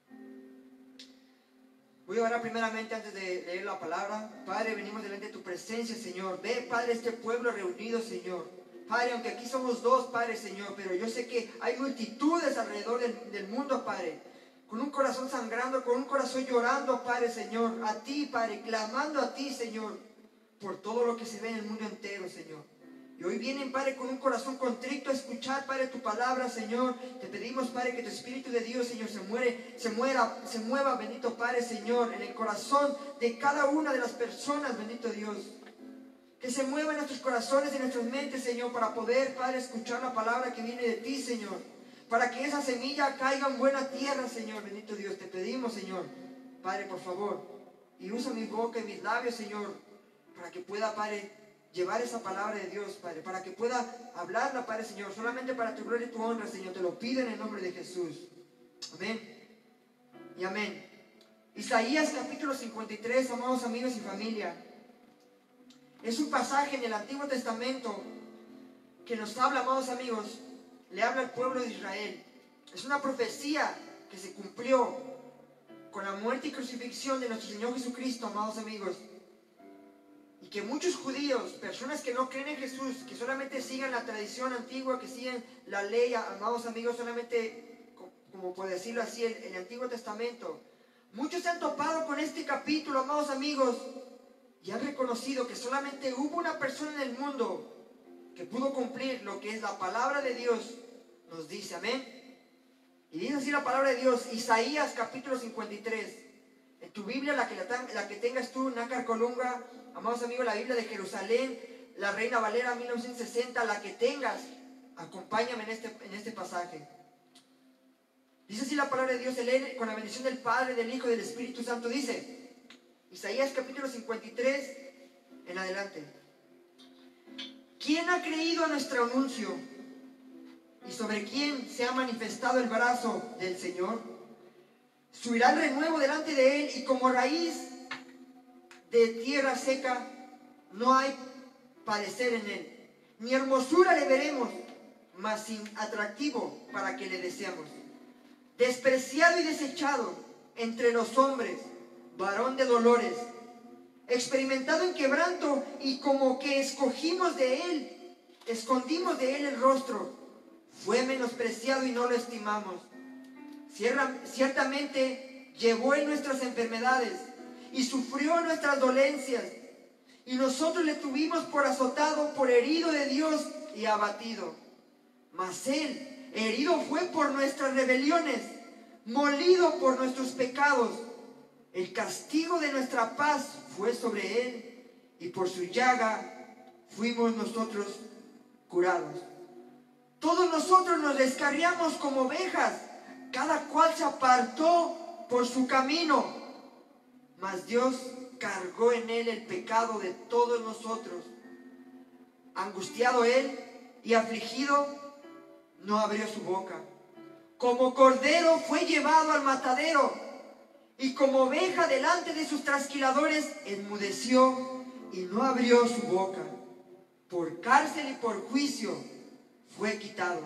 Voy a orar primeramente antes de leer la palabra. Padre, venimos delante de tu presencia, Señor. Ve, Padre, este pueblo reunido, Señor. Padre, aunque aquí somos dos, Padre, Señor, pero yo sé que hay multitudes alrededor del, del mundo, Padre, con un corazón sangrando, con un corazón llorando, Padre, Señor, a ti, Padre, clamando a ti, Señor, por todo lo que se ve en el mundo entero, Señor. Y hoy vienen, Padre, con un corazón contrito a escuchar, Padre, tu palabra, Señor. Te pedimos, Padre, que tu Espíritu de Dios, Señor, se muere, se muera, se mueva, bendito Padre, Señor, en el corazón de cada una de las personas, bendito Dios. Que se mueva en nuestros corazones y en nuestras mentes, Señor, para poder, Padre, escuchar la palabra que viene de ti, Señor. Para que esa semilla caiga en buena tierra, Señor, bendito Dios. Te pedimos, Señor, Padre, por favor, y usa mi boca y mis labios, Señor, para que pueda, Padre, llevar esa palabra de Dios, Padre, para que pueda hablarla, Padre, Señor, solamente para tu gloria y tu honra, Señor. Te lo pido en el nombre de Jesús. Amén y amén. Isaías capítulo cincuenta y tres, amados amigos y familia. Es un pasaje en el Antiguo Testamento que nos habla, amados amigos, le habla al pueblo de Israel. Es una profecía que se cumplió con la muerte y crucifixión de nuestro Señor Jesucristo, amados amigos. Y que muchos judíos, personas que no creen en Jesús, que solamente sigan la tradición antigua, que siguen la ley, amados amigos, solamente, como puedo decirlo así, el, el Antiguo Testamento. Muchos se han topado con este capítulo, amados amigos, y han reconocido que solamente hubo una persona en el mundo que pudo cumplir lo que es la palabra de Dios, nos dice. Amén. Y dice así la palabra de Dios, Isaías capítulo cincuenta y tres. En tu Biblia, la que, la, la que tengas tú, Nácar Colunga, amados amigos, la Biblia de Jerusalén, la Reina Valera mil novecientos sesenta, la que tengas, acompáñame en este, en este pasaje. Dice así la palabra de Dios, se lee con la bendición del Padre, del Hijo y del Espíritu Santo. Dice, Isaías capítulo cincuenta y tres, en adelante. ¿Quién ha creído a nuestro anuncio? ¿Y sobre quién se ha manifestado el brazo del Señor? Subirá el renuevo delante de él, y como raíz de tierra seca no hay parecer en él, ni hermosura le veremos, mas sin atractivo para que le deseamos. Despreciado y desechado entre los hombres, varón de dolores, experimentado en quebranto, y como que escogimos de él, escondimos de él el rostro. Fue menospreciado y no lo estimamos. Ciertamente llevó en nuestras enfermedades y sufrió nuestras dolencias, y nosotros le tuvimos por azotado, por herido de Dios y abatido. Mas él herido fue por nuestras rebeliones, molido por nuestros pecados. El castigo de nuestra paz fue sobre él, y por su llaga fuimos nosotros curados. Todos nosotros nos descarriamos como ovejas, cada cual se apartó por su camino, mas Dios cargó en él el pecado de todos nosotros. Angustiado él y afligido, no abrió su boca. Como cordero fue llevado al matadero, y como oveja delante de sus trasquiladores, enmudeció y no abrió su boca. Por cárcel y por juicio fue quitado.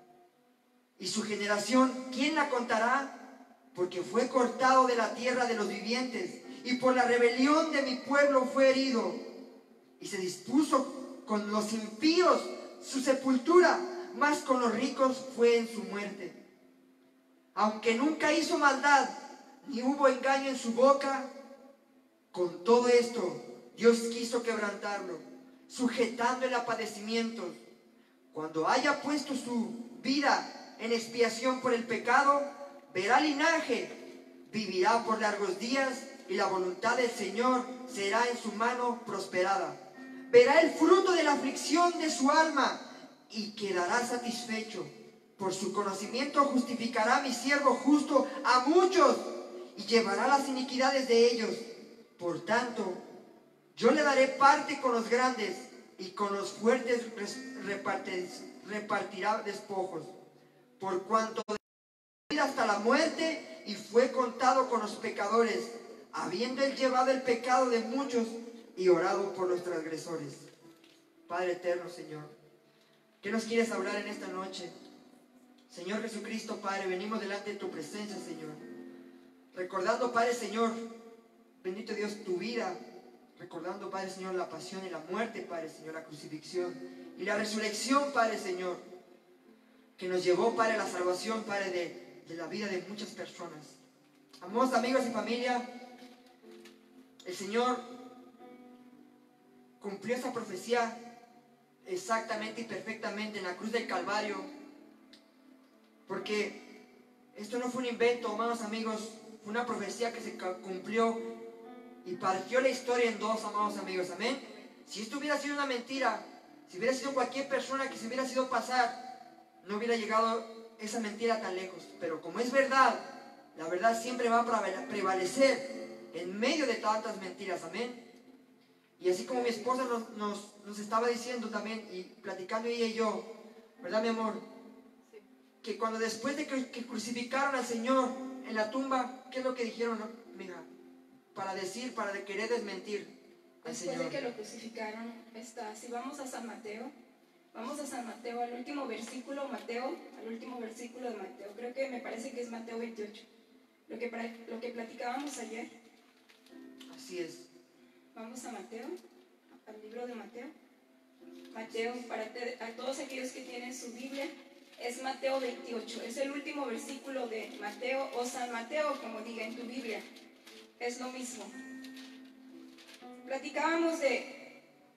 Y su generación, ¿quién la contará? Porque fue cortado de la tierra de los vivientes, y por la rebelión de mi pueblo fue herido. Y se dispuso con los impíos su sepultura, mas con los ricos fue en su muerte. Aunque nunca hizo maldad, ni hubo engaño en su boca, con todo esto Dios quiso quebrantarlo, sujetándole a padecimientos. Cuando haya puesto su vida en expiación por el pecado, verá linaje, vivirá por largos días, y la voluntad del Señor será en su mano prosperada. Verá el fruto de la aflicción de su alma y quedará satisfecho. Por su conocimiento justificará mi siervo justo a muchos y llevará las iniquidades de ellos. Por tanto, yo le daré parte con los grandes, y con los fuertes repartirá despojos. Por cuanto de vida hasta la muerte, y fue contado con los pecadores, habiendo él llevado el pecado de muchos y orado por los transgresores. Padre eterno, Señor, ¿qué nos quieres hablar en esta noche? Señor Jesucristo, Padre, venimos delante de tu presencia, Señor, recordando, Padre, Señor, bendito Dios, tu vida, recordando, Padre, Señor, la pasión y la muerte, Padre, Señor, la crucifixión y la resurrección, Padre, Señor, que nos llevó, Padre, a la salvación, Padre, de, de la vida de muchas personas. Amados amigos y familia, el Señor cumplió esa profecía exactamente y perfectamente en la cruz del Calvario, porque esto no fue un invento, amados amigos, fue una profecía que se cumplió y partió la historia en dos, amados amigos, amén. Si esto hubiera sido una mentira, si hubiera sido cualquier persona que se hubiera sido pasar, no hubiera llegado esa mentira tan lejos. Pero como es verdad, la verdad siempre va a prevalecer en medio de tantas mentiras, amén. Y así como mi esposa nos, nos, nos estaba diciendo también, y platicando ella y yo, ¿verdad, mi amor? Sí. Que cuando después de que, que crucificaron al Señor en la tumba, ¿qué es lo que dijeron, no, mija? Para decir, para querer desmentir al Después Señor. de que lo crucificaron, está, si vamos a San Mateo, vamos a San Mateo, al último versículo, Mateo, al último versículo de Mateo, creo que me parece que es Mateo veintiocho, lo que, lo que platicábamos ayer. Así es. Vamos a Mateo, al libro de Mateo. Mateo, para te, a todos aquellos que tienen su Biblia, es Mateo veintiocho, es el último versículo de Mateo, o San Mateo, como diga en tu Biblia, es lo mismo. Platicábamos de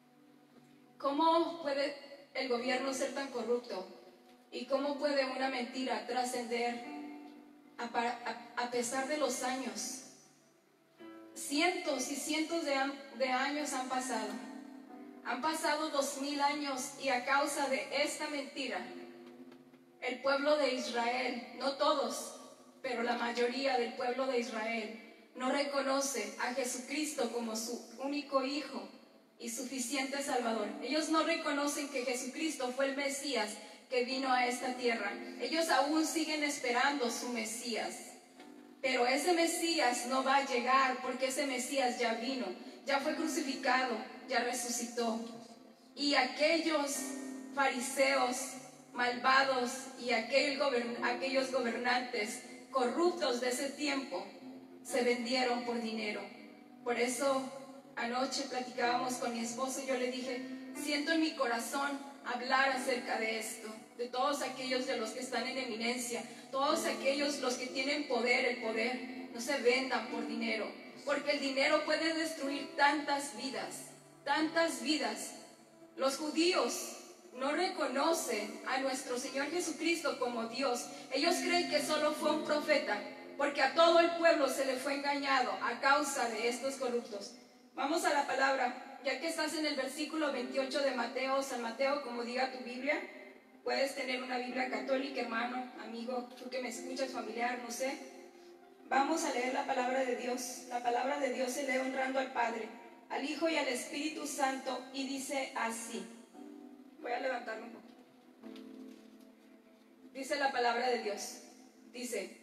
cómo puede el gobierno ser tan corrupto y cómo puede una mentira trascender a, a, a pesar de los años. Cientos y cientos de, de años han pasado. Han pasado dos mil años y a causa de esta mentira, el pueblo de Israel, no todos, pero la mayoría del pueblo de Israel, no reconoce a Jesucristo como su único Hijo y suficiente Salvador. Ellos no reconocen que Jesucristo fue el Mesías que vino a esta tierra. Ellos aún siguen esperando su Mesías. Pero ese Mesías no va a llegar porque ese Mesías ya vino, ya fue crucificado, ya resucitó. Y aquellos fariseos malvados y aquel gobern- aquellos gobernantes corruptos de ese tiempo se vendieron por dinero. Por eso anoche platicábamos con mi esposo y yo le dije, siento en mi corazón hablar acerca de esto, de todos aquellos de los que están en eminencia, todos aquellos los que tienen poder, el poder, no se vendan por dinero, porque el dinero puede destruir tantas vidas, tantas vidas. Los judíos no reconocen a nuestro Señor Jesucristo como Dios. Ellos creen que solo fue un profeta, porque a todo el pueblo se le fue engañado a causa de estos corruptos. Vamos a la palabra, ya que estás en el versículo veintiocho de Mateo, San Mateo, como diga tu Biblia. Puedes tener una Biblia católica, hermano, amigo, tú que me escuchas, familiar, no sé. Vamos a leer la palabra de Dios. La palabra de Dios se lee honrando al Padre, al Hijo y al Espíritu Santo, y dice así. Voy a levantarme un poquito. Dice la palabra de Dios. Dice,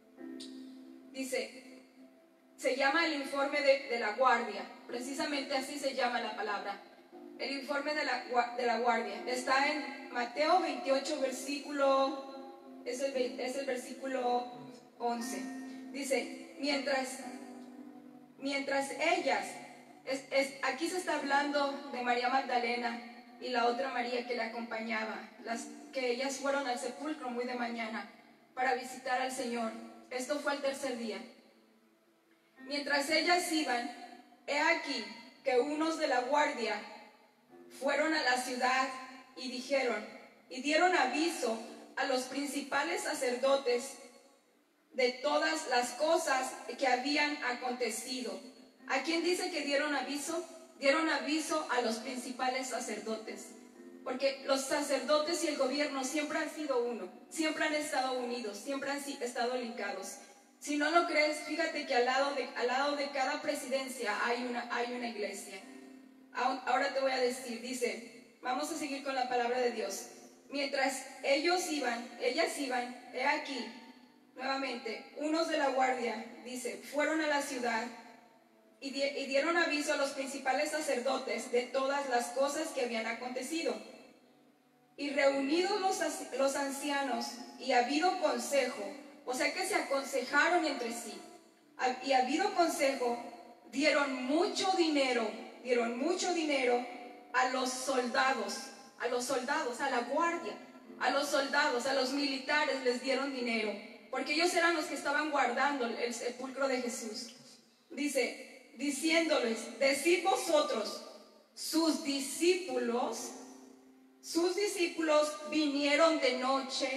dice, se llama el informe de, de la guardia. Precisamente así se llama la palabra. El informe de la, de la guardia. Está en Mateo veintiocho, versículo, es el, es el versículo once. Dice, mientras, mientras ellas, es, es, aquí se está hablando de María Magdalena y la otra María que la acompañaba, las, que ellas fueron al sepulcro muy de mañana para visitar al Señor. Esto fue el tercer día. Mientras ellas iban, he aquí que unos de la guardia fueron a la ciudad y dijeron, y dieron aviso a los principales sacerdotes de todas las cosas que habían acontecido. ¿A quién dice que dieron aviso? Dieron aviso a los principales sacerdotes, porque los sacerdotes y el gobierno siempre han sido uno, siempre han estado unidos, siempre han estado linkados. Si no lo crees, fíjate que al lado de, al lado de cada presidencia hay una, hay una iglesia. Ahora te voy a decir, dice, vamos a seguir con la palabra de Dios. Mientras ellos iban, ellas iban, he aquí, nuevamente, unos de la guardia, dice, fueron a la ciudad y, di y dieron aviso a los principales sacerdotes de todas las cosas que habían acontecido. Y reunidos los, los ancianos y habido consejo, o sea que se aconsejaron entre sí, y habido consejo, dieron mucho dinero, dieron mucho dinero a los soldados, a los soldados, a la guardia, a los soldados, a los militares les dieron dinero, porque ellos eran los que estaban guardando el sepulcro de Jesús. Dice, diciéndoles, decid vosotros, sus discípulos, sus discípulos vinieron de noche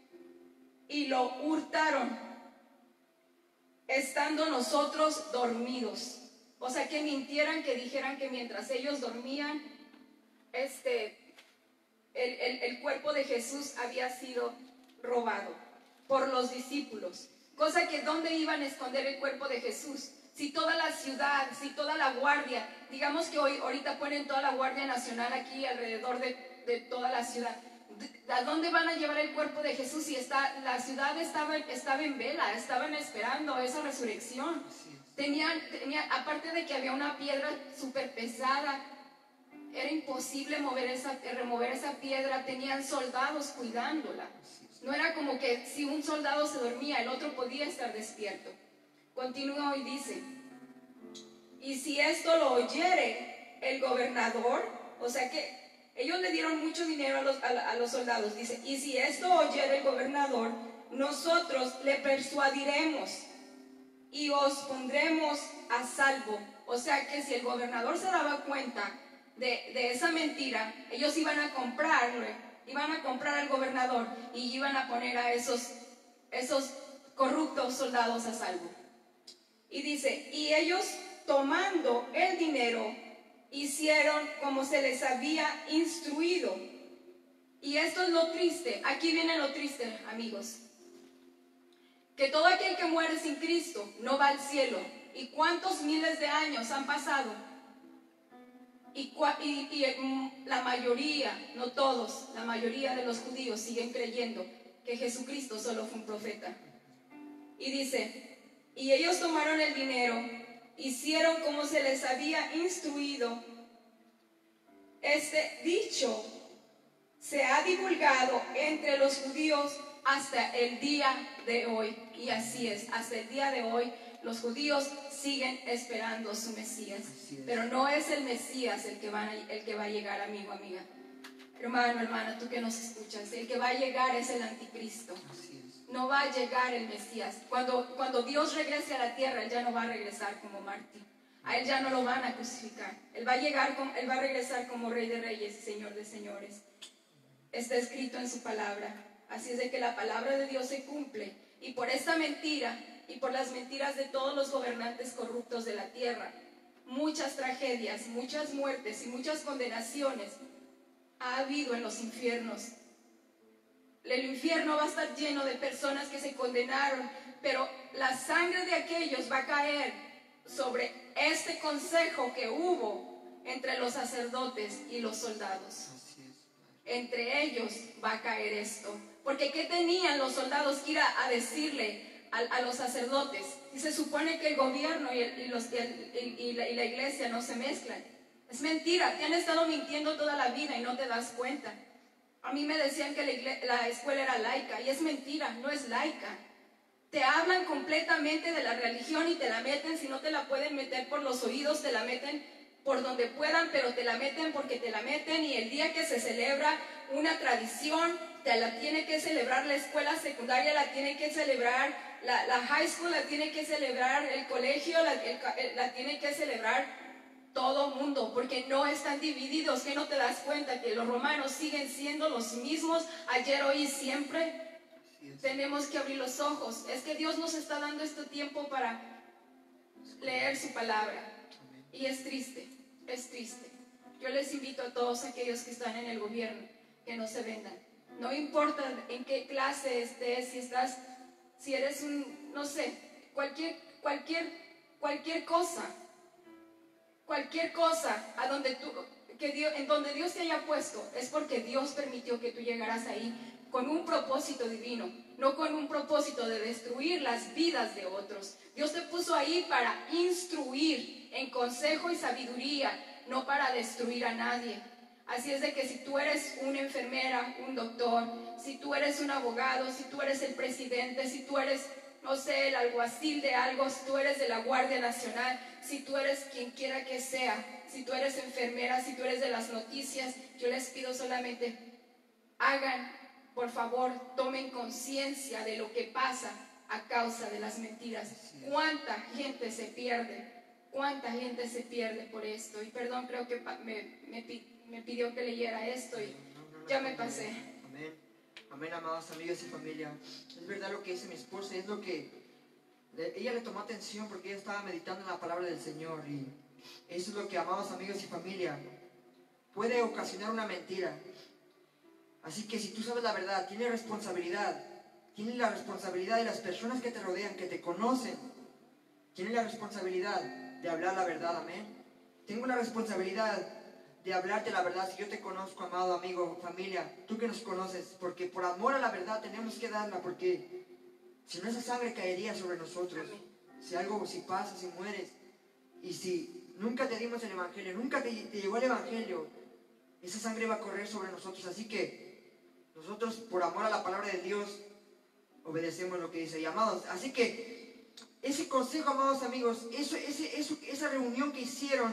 y lo hurtaron, estando nosotros dormidos. O sea, que mintieran, que dijeran que mientras ellos dormían, este, el, el, el cuerpo de Jesús había sido robado por los discípulos. Cosa que ¿dónde iban a esconder el cuerpo de Jesús? Si toda la ciudad, si toda la guardia, digamos que hoy, ahorita ponen toda la Guardia Nacional aquí alrededor de, de toda la ciudad. ¿A dónde van a llevar el cuerpo de Jesús? Si está, la ciudad estaba, estaba en vela, estaban esperando esa resurrección. Tenían, tenían, aparte de que había una piedra súper pesada, era imposible mover esa, remover esa piedra, tenían soldados cuidándola. No era como que si un soldado se dormía, el otro podía estar despierto. Continúa y dice, y si esto lo oyere el gobernador, o sea que ellos le dieron mucho dinero a los, a, a los soldados, dice, y si esto oyere el gobernador, nosotros le persuadiremos y os pondremos a salvo. O sea que si el gobernador se daba cuenta de, de esa mentira, ellos iban a comprarle, iban a comprar al gobernador y iban a poner a esos, esos corruptos soldados a salvo. Y dice, y ellos tomando el dinero, hicieron como se les había instruido. Y esto es lo triste, aquí viene lo triste, amigos. Que todo aquel que muere sin Cristo no va al cielo. ¿Y cuántos miles de años han pasado? Y, y, y la mayoría, no todos, la mayoría de los judíos siguen creyendo que Jesucristo solo fue un profeta. Y dice, y ellos tomaron el dinero, hicieron como se les había instruido. Este dicho se ha divulgado entre los judíos hasta el día de hoy. Y así es, hasta el día de hoy los judíos siguen esperando su Mesías. Pero no es el Mesías el que, va a, el que va a llegar, amigo, amiga. Hermano, hermana, tú que nos escuchas, el que va a llegar es el anticristo. No va a llegar el Mesías. Cuando, cuando Dios regrese a la tierra, Él ya no va a regresar como mártir. A Él ya no lo van a crucificar. Él va a, llegar con, él va a regresar como Rey de Reyes y Señor de Señores. Está escrito en su palabra. Así es de que la palabra de Dios se cumple. Y por esta mentira y por las mentiras de todos los gobernantes corruptos de la tierra, muchas tragedias, muchas muertes y muchas condenaciones ha habido en los infiernos. El infierno va a estar lleno de personas que se condenaron, pero la sangre de aquellos va a caer sobre este consejo que hubo entre los sacerdotes y los soldados. Así es. Entre ellos va a caer esto. Porque ¿qué tenían los soldados que ir a, a decirle a, a los sacerdotes? Y se supone que el gobierno y, el, y, los, y, el, y, y, la, y la iglesia no se mezclan. Es mentira, te han estado mintiendo toda la vida y no te das cuenta. A mí me decían que la, igle- la escuela era laica y es mentira, no es laica. Te hablan completamente de la religión y te la meten, si no te la pueden meter por los oídos, te la meten por donde puedan, pero te la meten porque te la meten, y el día que se celebra una tradición, te la tiene que celebrar la escuela secundaria, la tiene que celebrar la, la high school, la tiene que celebrar el colegio, la, el, la tiene que celebrar todo mundo, porque no están divididos. ¿Que no te das cuenta que los romanos siguen siendo los mismos ayer, hoy y siempre? Tenemos que abrir los ojos. Es que Dios nos está dando este tiempo para leer su palabra. Y es triste, es triste. Yo les invito a todos aquellos que están en el gobierno que no se vendan. No importa en qué clase estés, si estás, si eres un, no sé, cualquier, cualquier, cualquier cosa, cualquier cosa a donde tú, que Dios, en donde Dios te haya puesto, es porque Dios permitió que tú llegaras ahí con un propósito divino, no con un propósito de destruir las vidas de otros. Dios te puso ahí para instruir en consejo y sabiduría, no para destruir a nadie. Así es de que si tú eres una enfermera, un doctor, si tú eres un abogado, si tú eres el presidente, si tú eres, no sé, el alguacil de algo, si tú eres de la Guardia Nacional, si tú eres quien quiera que sea, si tú eres enfermera, si tú eres de las noticias, yo les pido solamente, hagan, por favor, tomen conciencia de lo que pasa a causa de las mentiras. ¿Cuánta gente se pierde? ¿Cuánta gente se pierde por esto? Y perdón, creo que me, me, me pidió que leyera esto y No, no, no, ya no, me no, pasé. Amén. Amén, amados amigos y familia. Es verdad lo que dice mi esposa, es lo que ella le tomó atención porque ella estaba meditando en la palabra del Señor, y eso es lo que, amados amigos y familia, puede ocasionar una mentira. Así que si tú sabes la verdad, tienes responsabilidad, tienes la responsabilidad de las personas que te rodean, que te conocen, tienes la responsabilidad de hablar la verdad, amén. Tengo la responsabilidad de hablarte la verdad. Si yo te conozco, amado amigo, familia, tú que nos conoces, porque por amor a la verdad tenemos que darla, porque si no, esa sangre caería sobre nosotros. Si algo, si pasa, si mueres, y si nunca te dimos el evangelio, nunca te, te llegó el evangelio, esa sangre va a correr sobre nosotros. Así que nosotros, por amor a la palabra de Dios, obedecemos lo que dice. Y amados, así que ese consejo, amados amigos, eso, ese, eso, esa reunión que hicieron,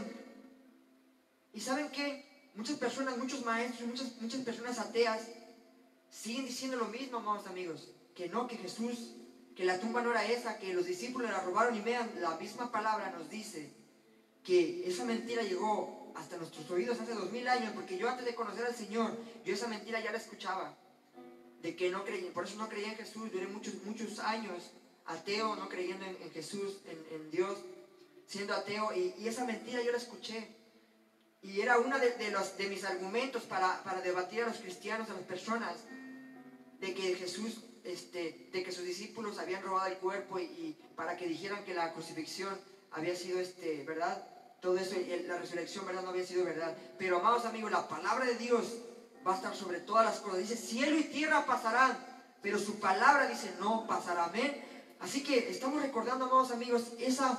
y ¿saben qué? Muchas personas, muchos maestros, muchas, muchas personas ateas siguen diciendo lo mismo, amados amigos, que no, que Jesús, que la tumba no era esa, que los discípulos la robaron. Y vean, la misma palabra nos dice que esa mentira llegó hasta nuestros oídos hace dos mil años, porque yo antes de conocer al Señor, yo esa mentira ya la escuchaba, de que no creía, por eso no creía en Jesús. Duré muchos, muchos años ateo, no creyendo en, en Jesús, en, en Dios, siendo ateo, y, y esa mentira yo la escuché, y era uno de, de, los, de mis argumentos para, para debatir a los cristianos, a las personas, de que Jesús, este, de que sus discípulos habían robado el cuerpo, y, y para que dijeran que la crucifixión había sido, este, ¿verdad? Todo eso, la resurrección, ¿verdad? No había sido verdad. Pero, amados amigos, la palabra de Dios va a estar sobre todas las cosas. Dice, cielo y tierra pasarán, pero su palabra, dice, no pasará. Amén. Así que estamos recordando, amados amigos, esa,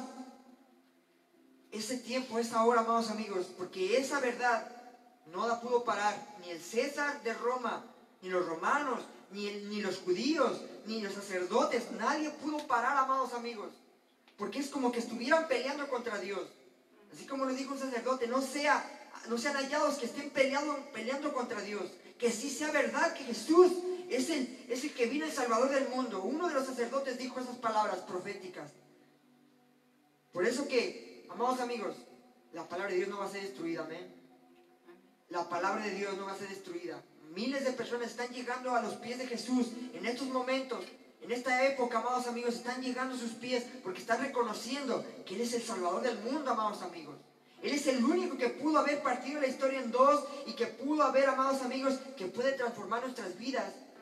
ese tiempo, esa hora, amados amigos, porque esa verdad no la pudo parar ni el César de Roma, ni los romanos, ni, el, ni los judíos, ni los sacerdotes. Nadie pudo parar, amados amigos, porque es como que estuvieran peleando contra Dios. Así como lo dijo un sacerdote, no sea, no sean hallados que estén peleando, peleando contra Dios. Que sí sea verdad que Jesús es el, es el que vino, el Salvador del mundo. Uno de los sacerdotes dijo esas palabras proféticas. Por eso que, amados amigos, la palabra de Dios no va a ser destruida, amén. La palabra de Dios no va a ser destruida. Miles de personas están llegando a los pies de Jesús en estos momentos. En esta época, amados amigos, están llegando a sus pies porque están reconociendo que Él es el Salvador del mundo, amados amigos. Él es el único que pudo haber partido la historia en dos y que pudo haber, amados amigos, que puede transformar nuestras vidas.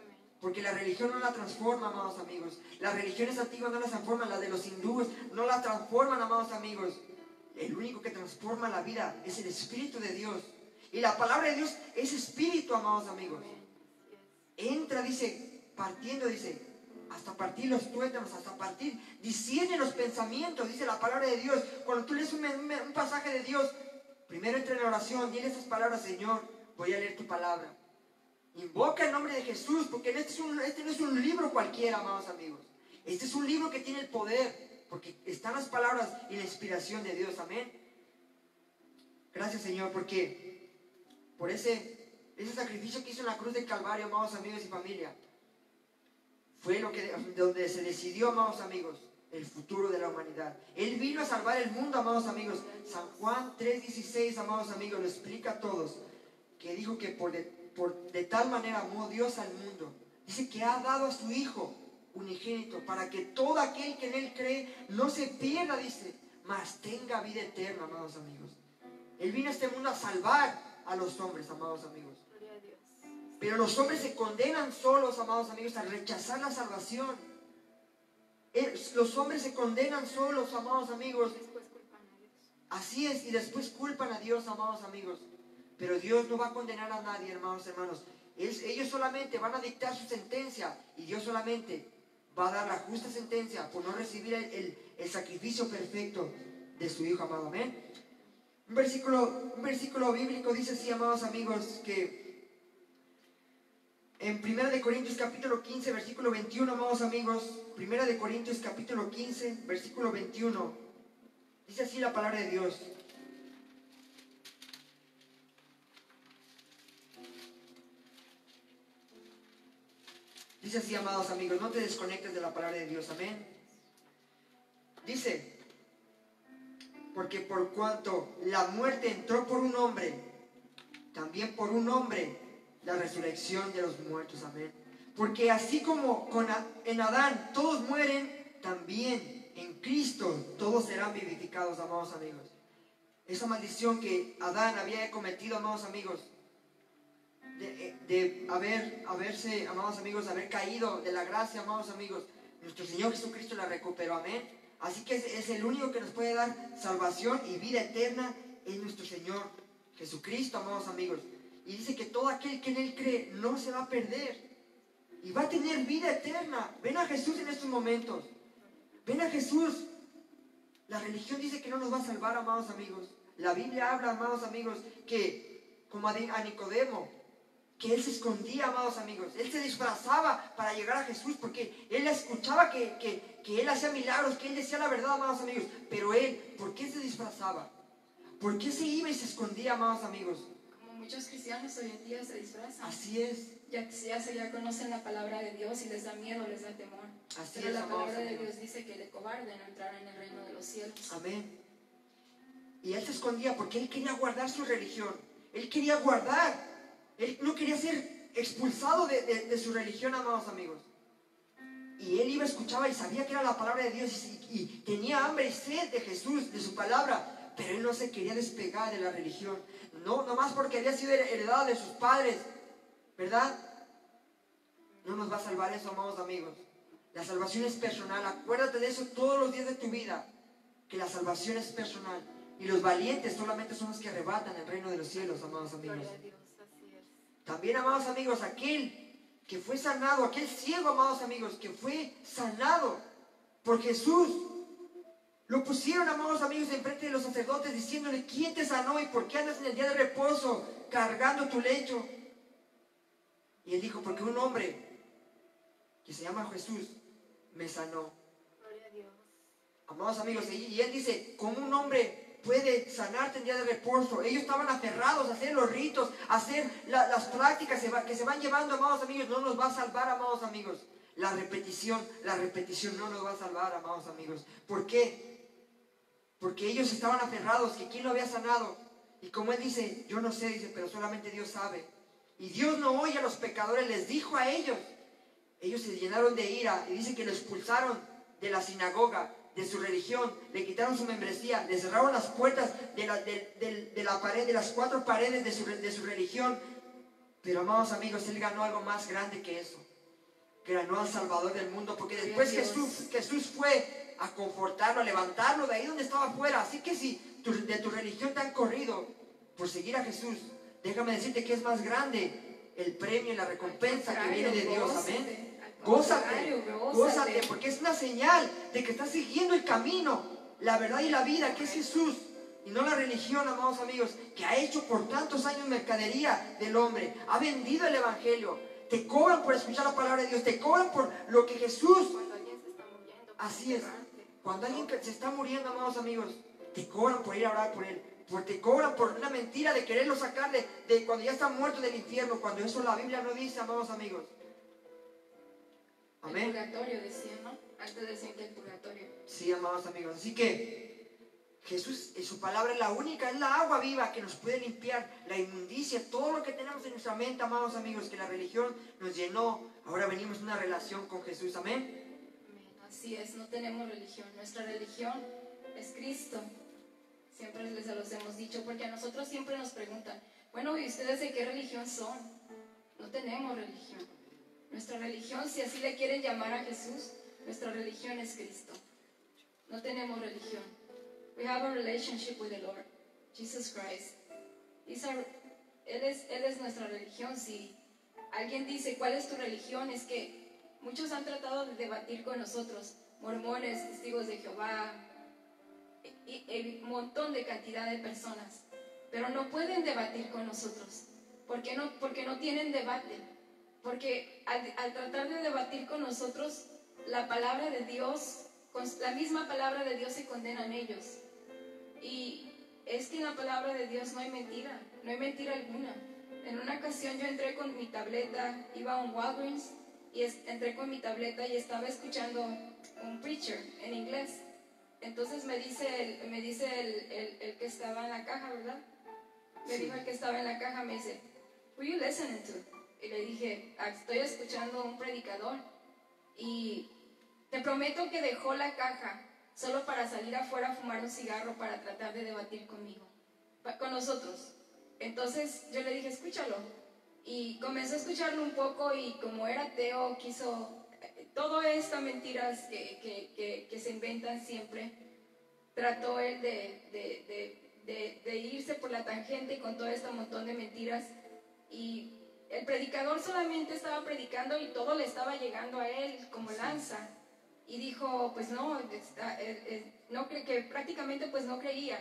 Porque la religión no la transforma, amados amigos. Las religiones antiguas no las transforman, las de los hindúes no las transforman, amados amigos. El único que transforma la vida es el Espíritu de Dios. Y la palabra de Dios es Espíritu, amados amigos. Entra, dice, partiendo, dice, hasta partir los tuétanos, hasta partir, discierne los pensamientos, dice la palabra de Dios. Cuando tú lees un, un, un pasaje de Dios, primero entra en la oración, dile esas palabras: Señor, voy a leer tu palabra. Invoca el nombre de Jesús, porque este, es un, este no es un libro cualquiera, amados amigos. Este es un libro que tiene el poder, porque están las palabras y la inspiración de Dios. Amén. Gracias, Señor, porque por ese, ese sacrificio que hizo en la cruz del Calvario, amados amigos y familia, fue lo que, donde se decidió, amados amigos, el futuro de la humanidad. Él vino a salvar el mundo, amados amigos. San Juan tres dieciséis, amados amigos, lo explica a todos, que dijo que por de, por de tal manera amó Dios al mundo. Dice que ha dado a su Hijo unigénito para que todo aquel que en Él cree no se pierda, dice, mas tenga vida eterna, amados amigos. Él vino a este mundo a salvar a los hombres, amados amigos. Pero los hombres se condenan solos, amados amigos, al rechazar la salvación. Los hombres se condenan solos, amados amigos. Así es, y después culpan a Dios, amados amigos. Pero Dios no va a condenar a nadie, hermanos, hermanos. Es, ellos solamente van a dictar su sentencia, y Dios solamente va a dar la justa sentencia por no recibir el, el, el sacrificio perfecto de su Hijo, amado. Amén. Un versículo, un versículo bíblico dice así, amados amigos, que en primera de Corintios capítulo quince, versículo veintiuno, amados amigos, primera de Corintios capítulo quince, versículo veintiuno, dice así la palabra de Dios. Dice así, amados amigos, no te desconectes de la palabra de Dios, amén. Dice, porque por cuanto la muerte entró por un hombre, también por un hombre la resurrección de los muertos, amén. Porque así como con a, en Adán todos mueren, también en Cristo todos serán vivificados, amados amigos. Esa maldición que Adán había cometido, amados amigos, de, de haber, haberse, amados amigos, haber caído de la gracia, amados amigos, nuestro Señor Jesucristo la recuperó, amén. Así que es, es el único que nos puede dar salvación y vida eterna, es nuestro Señor Jesucristo, amados amigos. Y dice que todo aquel que en Él cree no se va a perder y va a tener vida eterna. Ven a Jesús en estos momentos. Ven a Jesús. La religión dice que no nos va a salvar, amados amigos. La Biblia habla, amados amigos, que como a Nicodemo, que él se escondía, amados amigos. Él se disfrazaba para llegar a Jesús porque él escuchaba que, que, que él hacía milagros, que él decía la verdad, amados amigos. Pero él, ¿por qué se disfrazaba? ¿Por qué se iba y se escondía, amados amigos? Muchos cristianos hoy en día se disfrazan. Así es. Ya, ya, ya conocen la palabra de Dios y les da miedo, les da temor. Así Pero es, la palabra amigos. de Dios dice que de cobarde no entrará en el reino de los cielos. Amén. Y él se escondía porque él quería guardar su religión. Él quería guardar. Él no quería ser expulsado de, de, de su religión, amados amigos. Y él iba, escuchaba y sabía que era la palabra de Dios y, y tenía hambre y sed de Jesús, de su palabra. Pero él no se quería despegar de la religión. No, nomás porque había sido heredado de sus padres, ¿verdad? No nos va a salvar eso, amados amigos. La salvación es personal. Acuérdate de eso todos los días de tu vida, que la salvación es personal. Y los valientes solamente son los que arrebatan el reino de los cielos, amados amigos. También, amados amigos, aquel que fue sanado, aquel ciego, amados amigos, que fue sanado por Jesús, lo pusieron, amados amigos, enfrente de los sacerdotes, diciéndole: ¿quién te sanó y por qué andas en el día de reposo cargando tu lecho? Y él dijo: porque un hombre que se llama Jesús me sanó. Gloria a Dios. Amados amigos, y él dice: ¿cómo un hombre puede sanarte en día de reposo? Ellos estaban aferrados a hacer los ritos, a hacer la, las prácticas que se van llevando, amados amigos. No nos va a salvar, amados amigos. La repetición, la repetición no nos va a salvar, amados amigos. ¿Por qué? Porque ellos estaban aferrados, que quién lo había sanado. Y como él dice: yo no sé, dice, pero solamente Dios sabe. Y Dios no oye a los pecadores, les dijo a ellos. Ellos se llenaron de ira y dice que lo expulsaron de la sinagoga, de su religión, le quitaron su membresía, le cerraron las puertas de la, de, de, de la pared, de las cuatro paredes de su, de su religión. Pero, amados amigos, él ganó algo más grande que eso. que ganó al Salvador del mundo, porque después Gloria a Dios. Jesús, Jesús fue a confortarlo, a levantarlo de ahí donde estaba afuera. Así que si tu- de tu religión te han corrido por seguir a Jesús, déjame decirte que es más grande el premio y la recompensa que viene de Dios. Amén. Gózate, gózate, porque es una señal de que estás siguiendo el camino, la verdad y la vida, que es Jesús, y no la religión, amados amigos, que ha hecho por tantos años mercadería del hombre, ha vendido el evangelio. Te cobran por escuchar la palabra de Dios, te cobran por lo que Jesús. Cuando alguien se está muriendo, Así es. errante. Cuando alguien que se está muriendo, amados amigos, te cobran por ir a orar por él. Por, te cobran por una mentira de quererlo sacar de, de cuando ya está muerto del infierno, cuando eso la Biblia no dice, amados amigos. El Amén. purgatorio decía, ¿no? Antes decían que el purgatorio. Sí, amados amigos. Así que Jesús, en su palabra es la única, es la agua viva que nos puede limpiar la inmundicia, todo lo que tenemos en nuestra mente, amados amigos, que la religión nos llenó. Ahora venimos en una relación con Jesús. Amén. Amén. Así es, no tenemos religión. Nuestra religión es Cristo. Siempre les los hemos dicho, porque a nosotros siempre nos preguntan, bueno, ¿y ustedes de qué religión son? No tenemos religión. Nuestra religión, si así le quieren llamar a Jesús, nuestra religión es Cristo. No tenemos religión. We have a relationship with the Lord, Jesus Christ. He's our- él, es, él es nuestra religión. Si alguien dice, ¿cuál es tu religión? Es que muchos han tratado de debatir con nosotros, mormones, testigos de Jehová, y, y un montón de cantidad de personas, pero no pueden debatir con nosotros. ¿Por qué no? Porque no tienen debate. Porque al, al tratar de debatir con nosotros, la palabra de Dios, con la misma palabra de Dios se condenan ellos. Y es que en la palabra de Dios no hay mentira, no hay mentira alguna. En una ocasión yo entré con mi tableta, iba a un Walgreens, y es- entré con mi tableta y estaba escuchando un preacher en inglés. Entonces me dice el, me dice el, el, el que estaba en la caja, ¿verdad? Me Sí. dijo el que estaba en la caja, me dice, "Who are you listening to?" Y le dije, "Ah, estoy escuchando a un predicador." Y te prometo que dejó la caja solo para salir afuera a fumar un cigarro para tratar de debatir conmigo, pa- con nosotros. Entonces yo le dije, escúchalo. Y comenzó a escucharlo un poco y como era ateo, quiso... eh, Todas estas mentiras que, que, que, que se inventan siempre, trató él de, de, de, de, de irse por la tangente con todo este montón de mentiras. Y el predicador solamente estaba predicando y todo le estaba llegando a él como lanza. Y dijo, pues no, está, eh, eh, no cre que prácticamente pues no creía.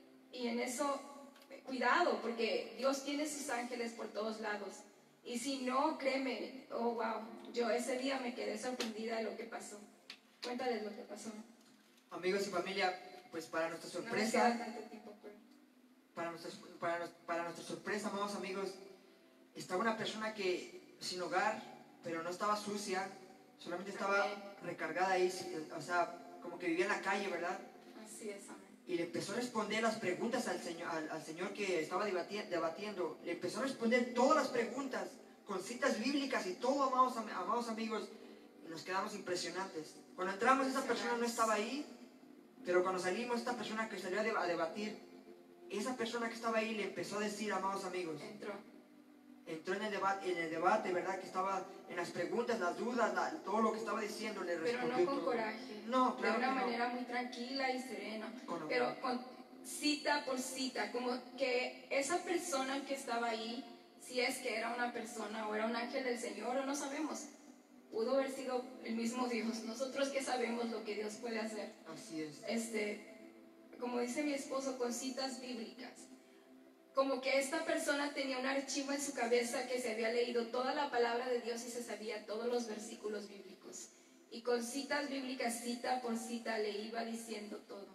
Y en eso, eh, cuidado, porque Dios tiene sus ángeles por todos lados. Y si no, créeme, oh wow, yo ese día me quedé sorprendida de lo que pasó. Cuéntales lo que pasó. Amigos y familia, pues para nuestra No me sorpresa, queda tanto tiempo, pero... para nuestra, para, nos- para nuestra sorpresa, amados amigos, estaba una persona que sin hogar, pero no estaba sucia, solamente estaba recargada ahí, o sea, como que vivía en la calle, ¿verdad? Así es, amén. Y le empezó a responder las preguntas al señor, al, al señor que estaba debati- debatiendo. Le empezó a responder todas las preguntas con citas bíblicas y todo, amados, am- amados amigos. Y nos quedamos impresionantes. Cuando entramos, esa persona no estaba ahí, pero cuando salimos, esta persona que salió a, deb- a debatir, esa persona que estaba ahí le empezó a decir, amados amigos, Entró. entró en el debate, en el debate, ¿verdad? Que estaba en las preguntas, las dudas, la- todo lo que estaba diciendo, le Pero respondió no con todo. coraje. No, claro De una que no. manera muy tranquila y serena. Con- Pero con cita por cita, como que esa persona que estaba ahí, si es que era una persona o era un ángel del Señor o no sabemos, pudo haber sido el mismo Dios. Nosotros que sabemos lo que Dios puede hacer. Así es. Este, como dice mi esposo, con citas bíblicas. Como que esta persona tenía un archivo en su cabeza que se había leído toda la palabra de Dios y se sabía todos los versículos bíblicos. Y con citas bíblicas, cita por cita, le iba diciendo todo.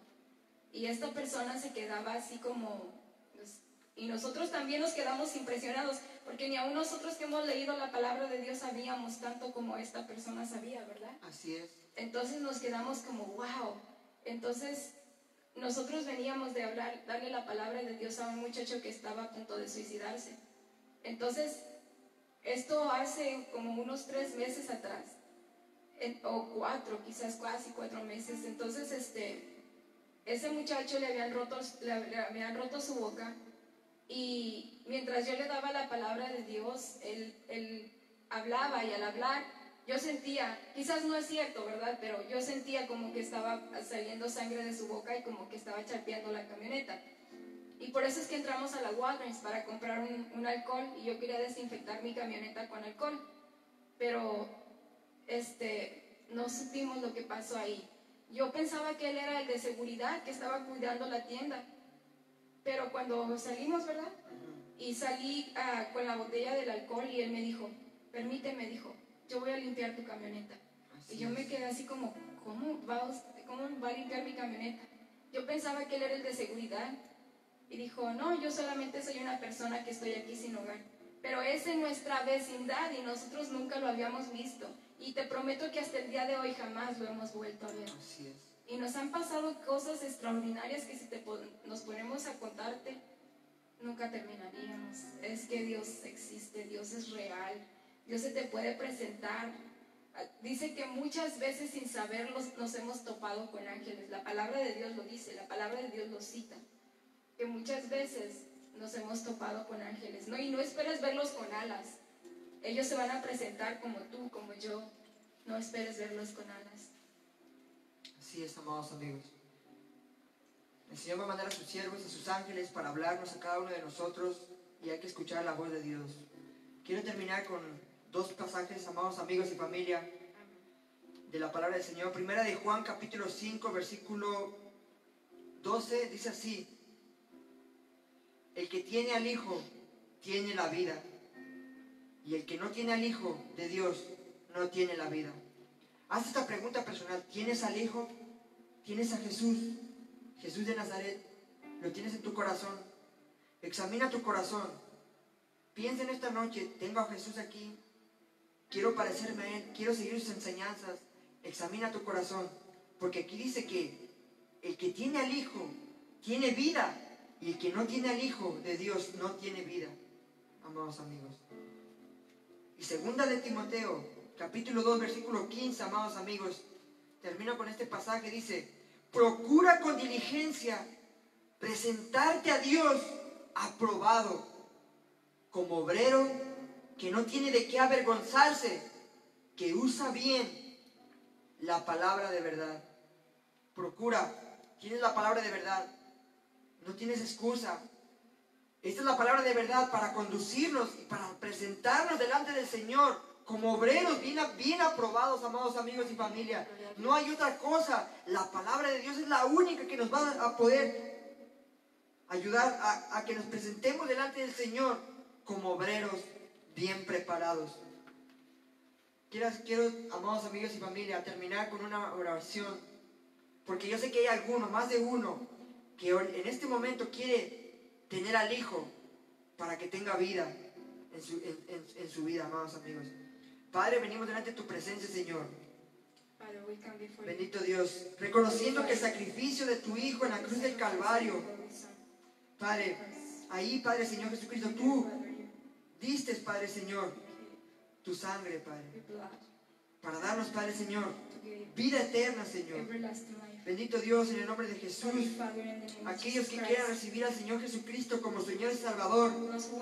Y esta persona se quedaba así como... pues, y nosotros también nos quedamos impresionados, porque ni aún nosotros que hemos leído la palabra de Dios sabíamos tanto como esta persona sabía, ¿verdad? Así es. Entonces nos quedamos como, wow. Entonces nosotros veníamos de hablar, darle la palabra de Dios a un muchacho que estaba a punto de suicidarse. Entonces, esto hace como unos tres meses atrás, en- o cuatro, quizás casi cuatro meses. Entonces, este, ese muchacho le habían roto, le, le habían roto su boca y mientras yo le daba la palabra de Dios, él, él hablaba y al hablar yo sentía, quizás no es cierto, ¿verdad? Pero yo sentía como que estaba saliendo sangre de su boca y como que estaba chapeando la camioneta. Y por eso es que entramos a la Walgreens para comprar un, un alcohol y yo quería desinfectar mi camioneta con alcohol. Pero este, no supimos lo que pasó ahí. Yo pensaba que él era el de seguridad, que estaba cuidando la tienda. Pero cuando salimos, ¿verdad? Y salí uh, con la botella del alcohol y él me dijo, permíteme, dijo, yo voy a limpiar tu camioneta. Así y yo es. Me quedé así como, ¿cómo va, usted, ¿cómo va a limpiar mi camioneta? Yo pensaba que él era el de seguridad. Y dijo, no, yo solamente soy una persona que estoy aquí sin hogar. Pero es en nuestra vecindad y nosotros nunca lo habíamos visto. Y te prometo que hasta el día de hoy jamás lo hemos vuelto a ver. Así es. Y nos han pasado cosas extraordinarias que si te, nos ponemos a contarte, nunca terminaríamos. Es que Dios existe, Dios es real, Dios se te puede presentar. Dice que muchas veces sin saberlo nos hemos topado con ángeles. La palabra de Dios lo dice, la palabra de Dios lo cita. Que muchas veces nos hemos topado con ángeles, ¿no? Y no esperes verlos con alas. Ellos se van a presentar como tú, como yo. No esperes verlos con alas. Así es, amados amigos. El Señor va a mandar a sus siervos, a sus ángeles, para hablarnos a cada uno de nosotros, y hay que escuchar la voz de Dios. Quiero terminar con dos pasajes, amados amigos y familia, de la palabra del Señor. Primera de Juan, capítulo cinco, versículo doce, dice así: el que tiene al Hijo tiene la vida, y el que no tiene al Hijo de Dios no tiene la vida. Haz esta pregunta personal: ¿tienes al Hijo? ¿Tienes a Jesús? Jesús de Nazaret, ¿lo tienes en tu corazón? Examina tu corazón. Piensa en esta noche: tengo a Jesús aquí, quiero parecerme a Él, quiero seguir sus enseñanzas. Examina tu corazón, porque aquí dice que el que tiene al Hijo tiene vida, y el que no tiene al Hijo de Dios no tiene vida, amados amigos. Y segunda de Timoteo, capítulo dos, versículo quince, amados amigos, termino con este pasaje, dice: procura con diligencia presentarte a Dios aprobado, como obrero que no tiene de qué avergonzarse, que usa bien la palabra de verdad. Procura, tienes la palabra de verdad, no tienes excusa. Esta es la palabra de verdad para conducirnos y para presentarnos delante del Señor como obreros bien, bien aprobados, amados amigos y familia. No hay otra cosa. La palabra de Dios es la única que nos va a poder ayudar a, a que nos presentemos delante del Señor como obreros bien preparados. Quiero, quiero, amados amigos y familia, terminar con una oración, porque yo sé que hay alguno, más de uno, que en este momento quiere tener al Hijo para que tenga vida en su, en, en, en su vida, amados amigos. Padre, venimos delante de tu presencia, Señor. Bendito Dios, reconociendo que el sacrificio de tu Hijo en la cruz del Calvario, Padre, ahí, Padre Señor Jesucristo, tú diste, Padre Señor, tu sangre, Padre, para darnos, Padre Señor, vida eterna, Señor. Bendito Dios, en el nombre de Jesús, aquellos que quieran recibir al Señor Jesucristo como Señor y Salvador,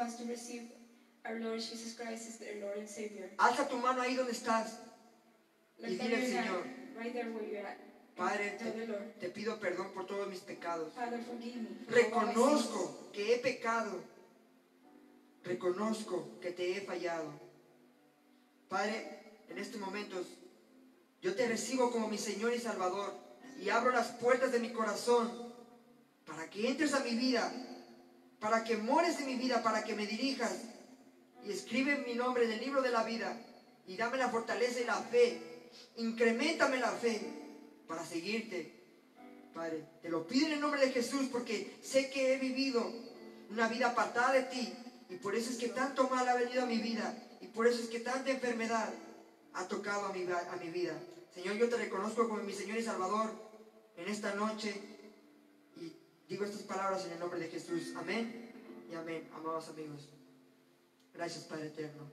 alza tu mano ahí donde estás y dile al Señor: Padre, te, te pido perdón por todos mis pecados. Reconozco que he pecado. Reconozco que te he fallado. Padre, en estos momentos yo te recibo como mi Señor y Salvador y abro las puertas de mi corazón para que entres a mi vida, para que mores en mi vida, para que me dirijas y escribe mi nombre en el libro de la vida y dame la fortaleza y la fe. Increméntame la fe para seguirte, Padre. Te lo pido en el nombre de Jesús, porque sé que he vivido una vida apartada de ti, y por eso es que tanto mal ha venido a mi vida, y por eso es que tanta enfermedad ha tocado a mi, a mi vida. Señor, yo te reconozco como mi Señor y Salvador en esta noche, y digo estas palabras en el nombre de Jesús. Amén y amén, amados amigos. Gracias, Padre eterno.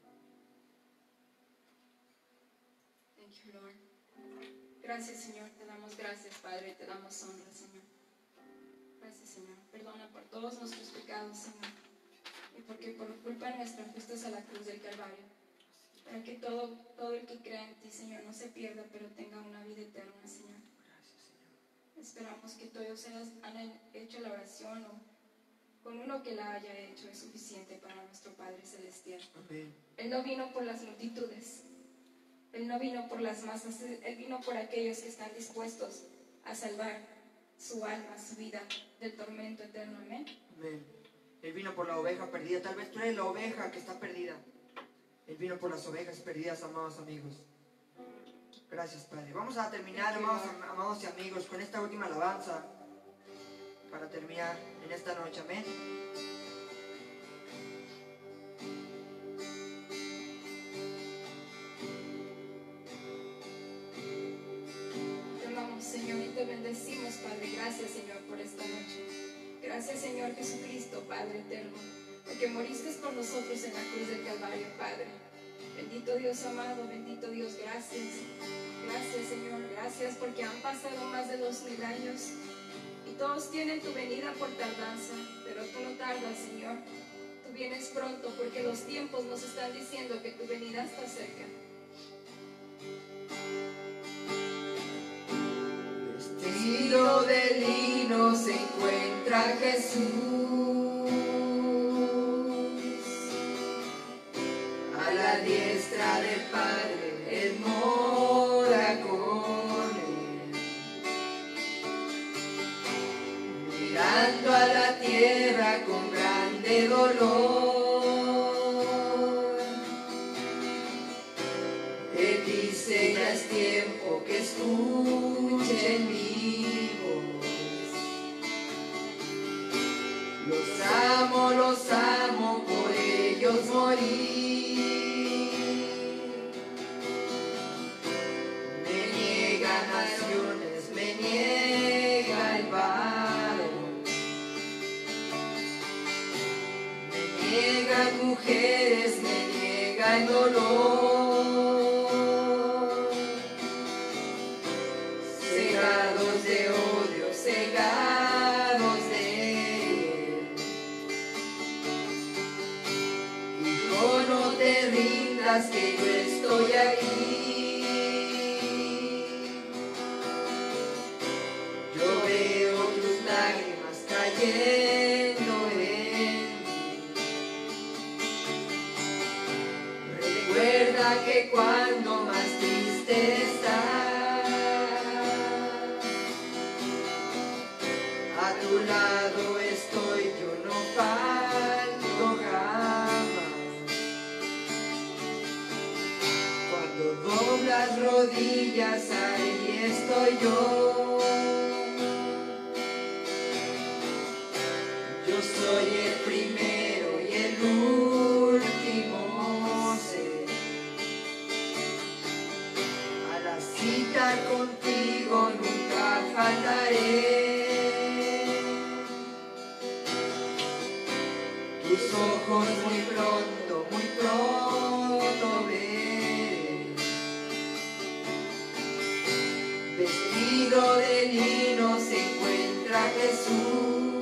Gracias, Señor, te damos gracias, Padre, te damos honra, Señor. Gracias, Señor. Perdona por todos nuestros pecados, Señor. Y porque por culpa nuestra fuiste a la cruz del Calvario. para que todo, todo el que crea en ti, Señor, no se pierda, pero tenga una vida eterna, Señor. Gracias, Señor. Esperamos que todos han hecho la oración o con uno que la haya hecho es suficiente para nuestro Padre Celestial. Amén. Él no vino por las multitudes, Él no vino por las masas, Él vino por aquellos que están dispuestos a salvar su alma, su vida del tormento eterno. Amén. Amén. Él vino por la oveja perdida. Tal vez tú eres la oveja que está perdida. Él vino por las ovejas perdidas, amados amigos. Gracias, Padre. Vamos a terminar, amados, amados y amigos, con esta última alabanza para terminar en esta noche. Amén. Te amamos, Señor, y te bendecimos, Padre. Gracias, Señor, por esta noche. Gracias, Señor Jesucristo, Padre eterno, porque moriste por nosotros en la cruz del Calvario, Padre. Bendito Dios amado, bendito Dios, gracias. Gracias, Señor, gracias porque han pasado más de dos mil años y todos tienen tu venida por tardanza, pero tú no tardas, Señor. Tú vienes pronto porque los tiempos nos están diciendo que tu venida está cerca. Vestido de lino se encuentra Jesús, a la diestra del Padre Él mora con Él, mirando a la tierra con grande dolor. Él dice: ya es tiempo que escuchen mi voz. Los amo, los amo, por ellos morí. Me niegan naciones, me niega el varón. Me niegan mujeres, me niega el dolor. Cegados de odio, cegados de él. Hijo, no te rindas, que yo estoy aquí. Yo veo tus lágrimas cayendo en mí. Recuerda que cuando más triste estás, a tu lado estoy, yo no falto jamás. Cuando doblas rodillas, ahí estoy yo. Yo soy el primero y el último ser. A la cita contigo nunca faltaré. Tus ojos muy pronto, muy pronto veré. Vestido de lino se encuentra Jesús,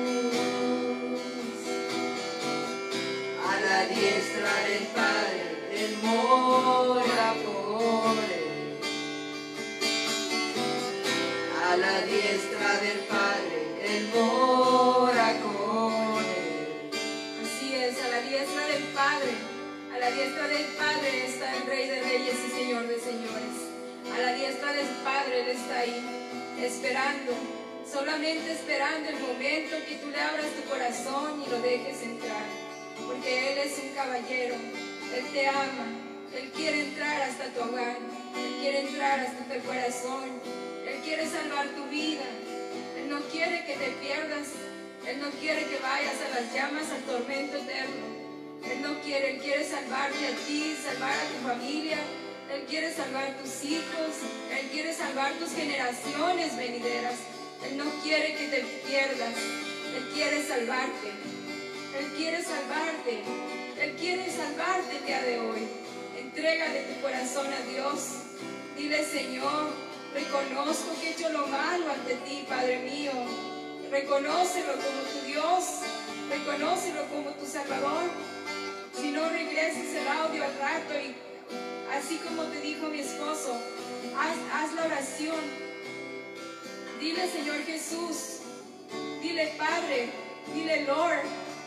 a la diestra del Padre Él mora por Él. A la diestra del Padre Él mora con Él. Así es, a la diestra del Padre, a la diestra del Padre está el Rey de Reyes y Señor de Señores. A la diestra del Padre Él está ahí, esperando, solamente esperando el momento que tú le abras tu corazón y lo dejes entrar. Porque Él es un caballero, Él te ama, Él quiere entrar hasta tu hogar, Él quiere entrar hasta tu corazón, Él quiere salvar tu vida, Él no quiere que te pierdas, Él no quiere que vayas a las llamas, al tormento eterno. Él no quiere, Él quiere salvarte a ti, salvar a tu familia, Él quiere salvar tus hijos, Él quiere salvar tus generaciones venideras. Él no quiere que te pierdas, Él quiere salvarte, Él quiere salvarte, Él quiere salvarte el día de hoy. Entrégale tu corazón a Dios, dile: Señor, reconozco que he hecho lo malo ante ti, Padre mío. Reconócelo como tu Dios, reconócelo como tu Salvador. Si no, regreses el audio al rato y así como te dijo mi esposo, haz, haz la oración. Dile, Señor Jesús, dile, Padre, dile, Lord,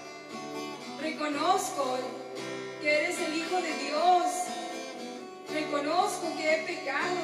reconozco que eres el Hijo de Dios. Reconozco que he pecado,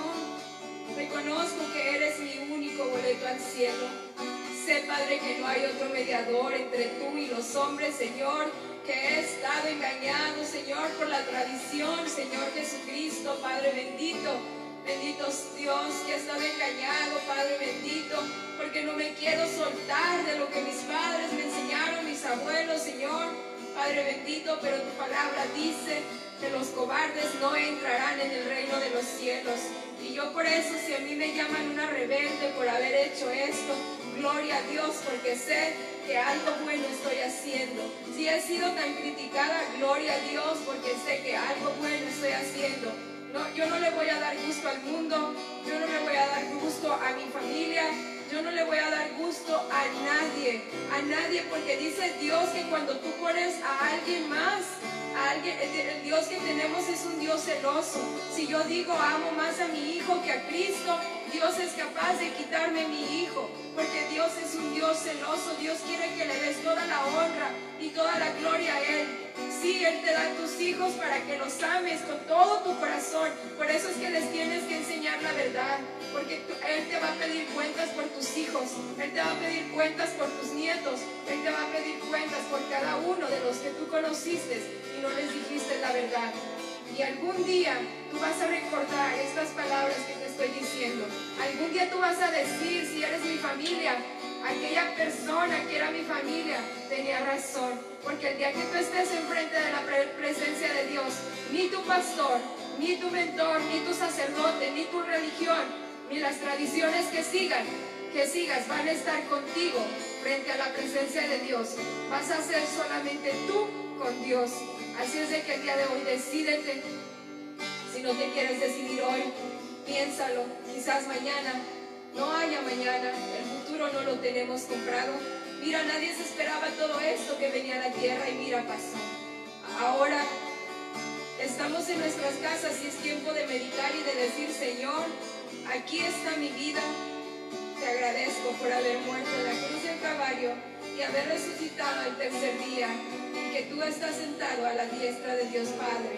Señor. Reconozco que eres mi único boleto al cielo. Sé, Padre, que no hay otro mediador entre tú y los hombres, Señor, que he estado engañado, Señor, por la tradición, Señor Jesucristo, Padre bendito. Bendito Dios, que he estado engañado, Padre bendito, porque no me quiero soltar de lo que mis padres me enseñaron, mis abuelos, Señor, Padre bendito, pero tu palabra dice que los cobardes no entrarán en el reino de los cielos. Y yo por eso, si a mí me llaman una rebelde por haber hecho esto, gloria a Dios, porque sé que algo bueno estoy haciendo. Si he sido tan criticada, gloria a Dios, porque sé que algo bueno estoy haciendo. No, yo no le voy a dar gusto al mundo, yo no le voy a dar gusto a mi familia, yo no le voy a dar gusto a nadie, a nadie, porque dice Dios que cuando tú pones a alguien más, a alguien, el Dios que tenemos es un Dios celoso. Si yo digo amo más a mi hijo que a Cristo, Dios es capaz de quitarme mi hijo, porque Dios es un Dios celoso. Dios quiere que le des toda la honra y toda la gloria a Él. Sí, Él te da tus hijos para que los ames con todo tu corazón. Por eso es que les tienes que enseñar la verdad, porque tú, Él te va a pedir cuentas por tus hijos, Él te va a pedir cuentas por tus nietos, Él te va a pedir cuentas por cada uno de los que tú conociste y no les dijiste la verdad. Y algún día tú vas a recordar estas palabras que te estoy diciendo. Algún día tú vas a decir, si eres mi familia, aquella persona que era mi familia tenía razón. Porque el día que tú estés enfrente de la pre presencia de Dios, ni tu pastor, ni tu mentor, ni tu sacerdote, ni tu religión, ni las tradiciones que sigan, que sigas van a estar contigo frente a la presencia de Dios. Vas a ser solamente tú con Dios. Así es de que el día de hoy decídete. Si no te quieres decidir hoy, piénsalo. Quizás mañana, no haya mañana. El futuro no lo tenemos comprado. Mira, nadie se esperaba todo esto que venía a la tierra y mira, pasó. Ahora estamos en nuestras casas y es tiempo de meditar y de decir, Señor, aquí está mi vida. Te agradezco por haber muerto en la cruz del Calvario y haber resucitado el tercer día, y que tú estás sentado a la diestra de Dios Padre,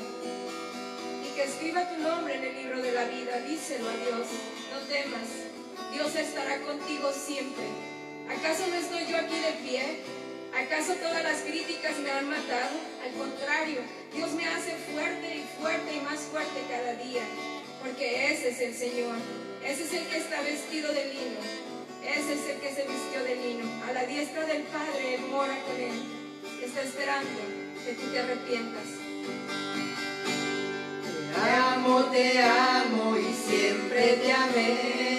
y que escriba tu nombre en el libro de la vida. Díselo a Dios, no temas, Dios estará contigo siempre. ¿Acaso no estoy yo aquí de pie? ¿Acaso todas las críticas me han matado? Al contrario, Dios me hace fuerte y fuerte y más fuerte cada día, porque ese es el Señor. Ese es el que está vestido de lino. Ese es el que se vistió de lino. A la diestra del Padre, Él mora con Él. Está esperando que tú te arrepientas. Te amo, te amo y siempre te amé.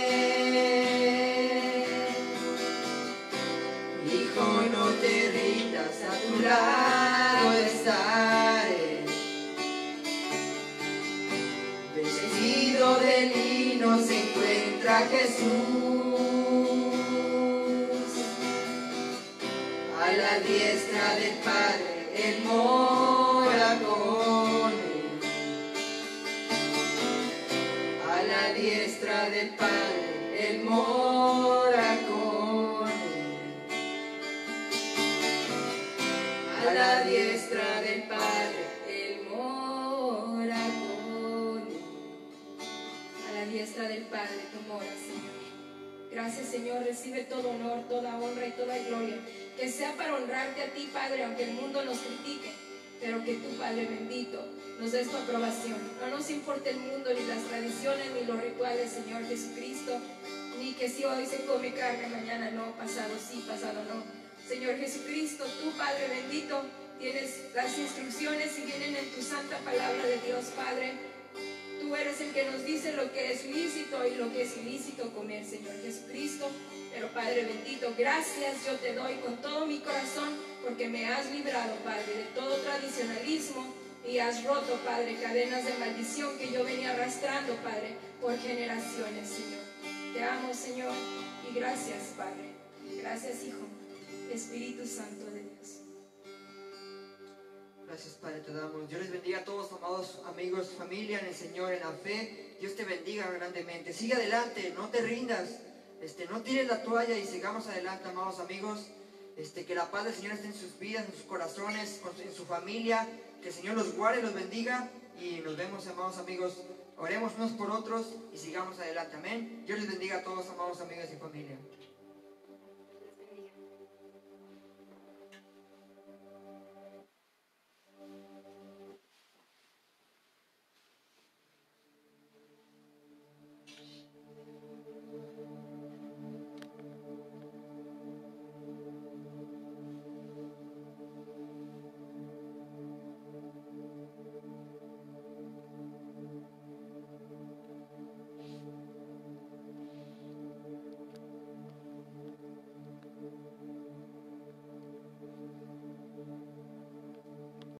Hijo, no te rindas, a tu lado estaré. Vestido de lino se encuentra Jesús, a la diestra del Padre Él mora con Él, a la diestra del Padre Él mora con Él, a la diestra del Padre Él mora con Él. A la diestra del Padre tú moras, Señor. Gracias, Señor. Recibe todo honor, toda honra y toda gloria. Que sea para honrarte a ti, Padre, aunque el mundo nos critique, pero que tú, Padre bendito, nos des tu aprobación. No nos importa el mundo, ni las tradiciones, ni los rituales, Señor Jesucristo, ni que si hoy se come carne, mañana no, pasado sí, pasado no. Señor Jesucristo, tú, Padre bendito, tienes las instrucciones y vienen en tu santa palabra de Dios, Padre. Tú eres el que nos dice lo que es lícito y lo que es ilícito comer, Señor Jesucristo. Pero Padre bendito, gracias yo te doy con todo mi corazón, porque me has librado, Padre, de todo tradicionalismo y has roto, Padre, cadenas de maldición que yo venía arrastrando, Padre, por generaciones, Señor. Te amo, Señor, y gracias, Padre. Gracias, Hijo, Espíritu Santo de Dios. Gracias, Padre, te damos. Dios les bendiga a todos, amados amigos, familia en el Señor, en la fe. Dios te bendiga grandemente. Sigue adelante, no te rindas. Este, no tires la toalla y sigamos adelante, amados amigos. Este, que la paz del Señor esté en sus vidas, en sus corazones, en su familia. Que el Señor los guarde, los bendiga. Y nos vemos, amados amigos. Oremos unos por otros y sigamos adelante. Amén. Dios les bendiga a todos, amados amigos y familia.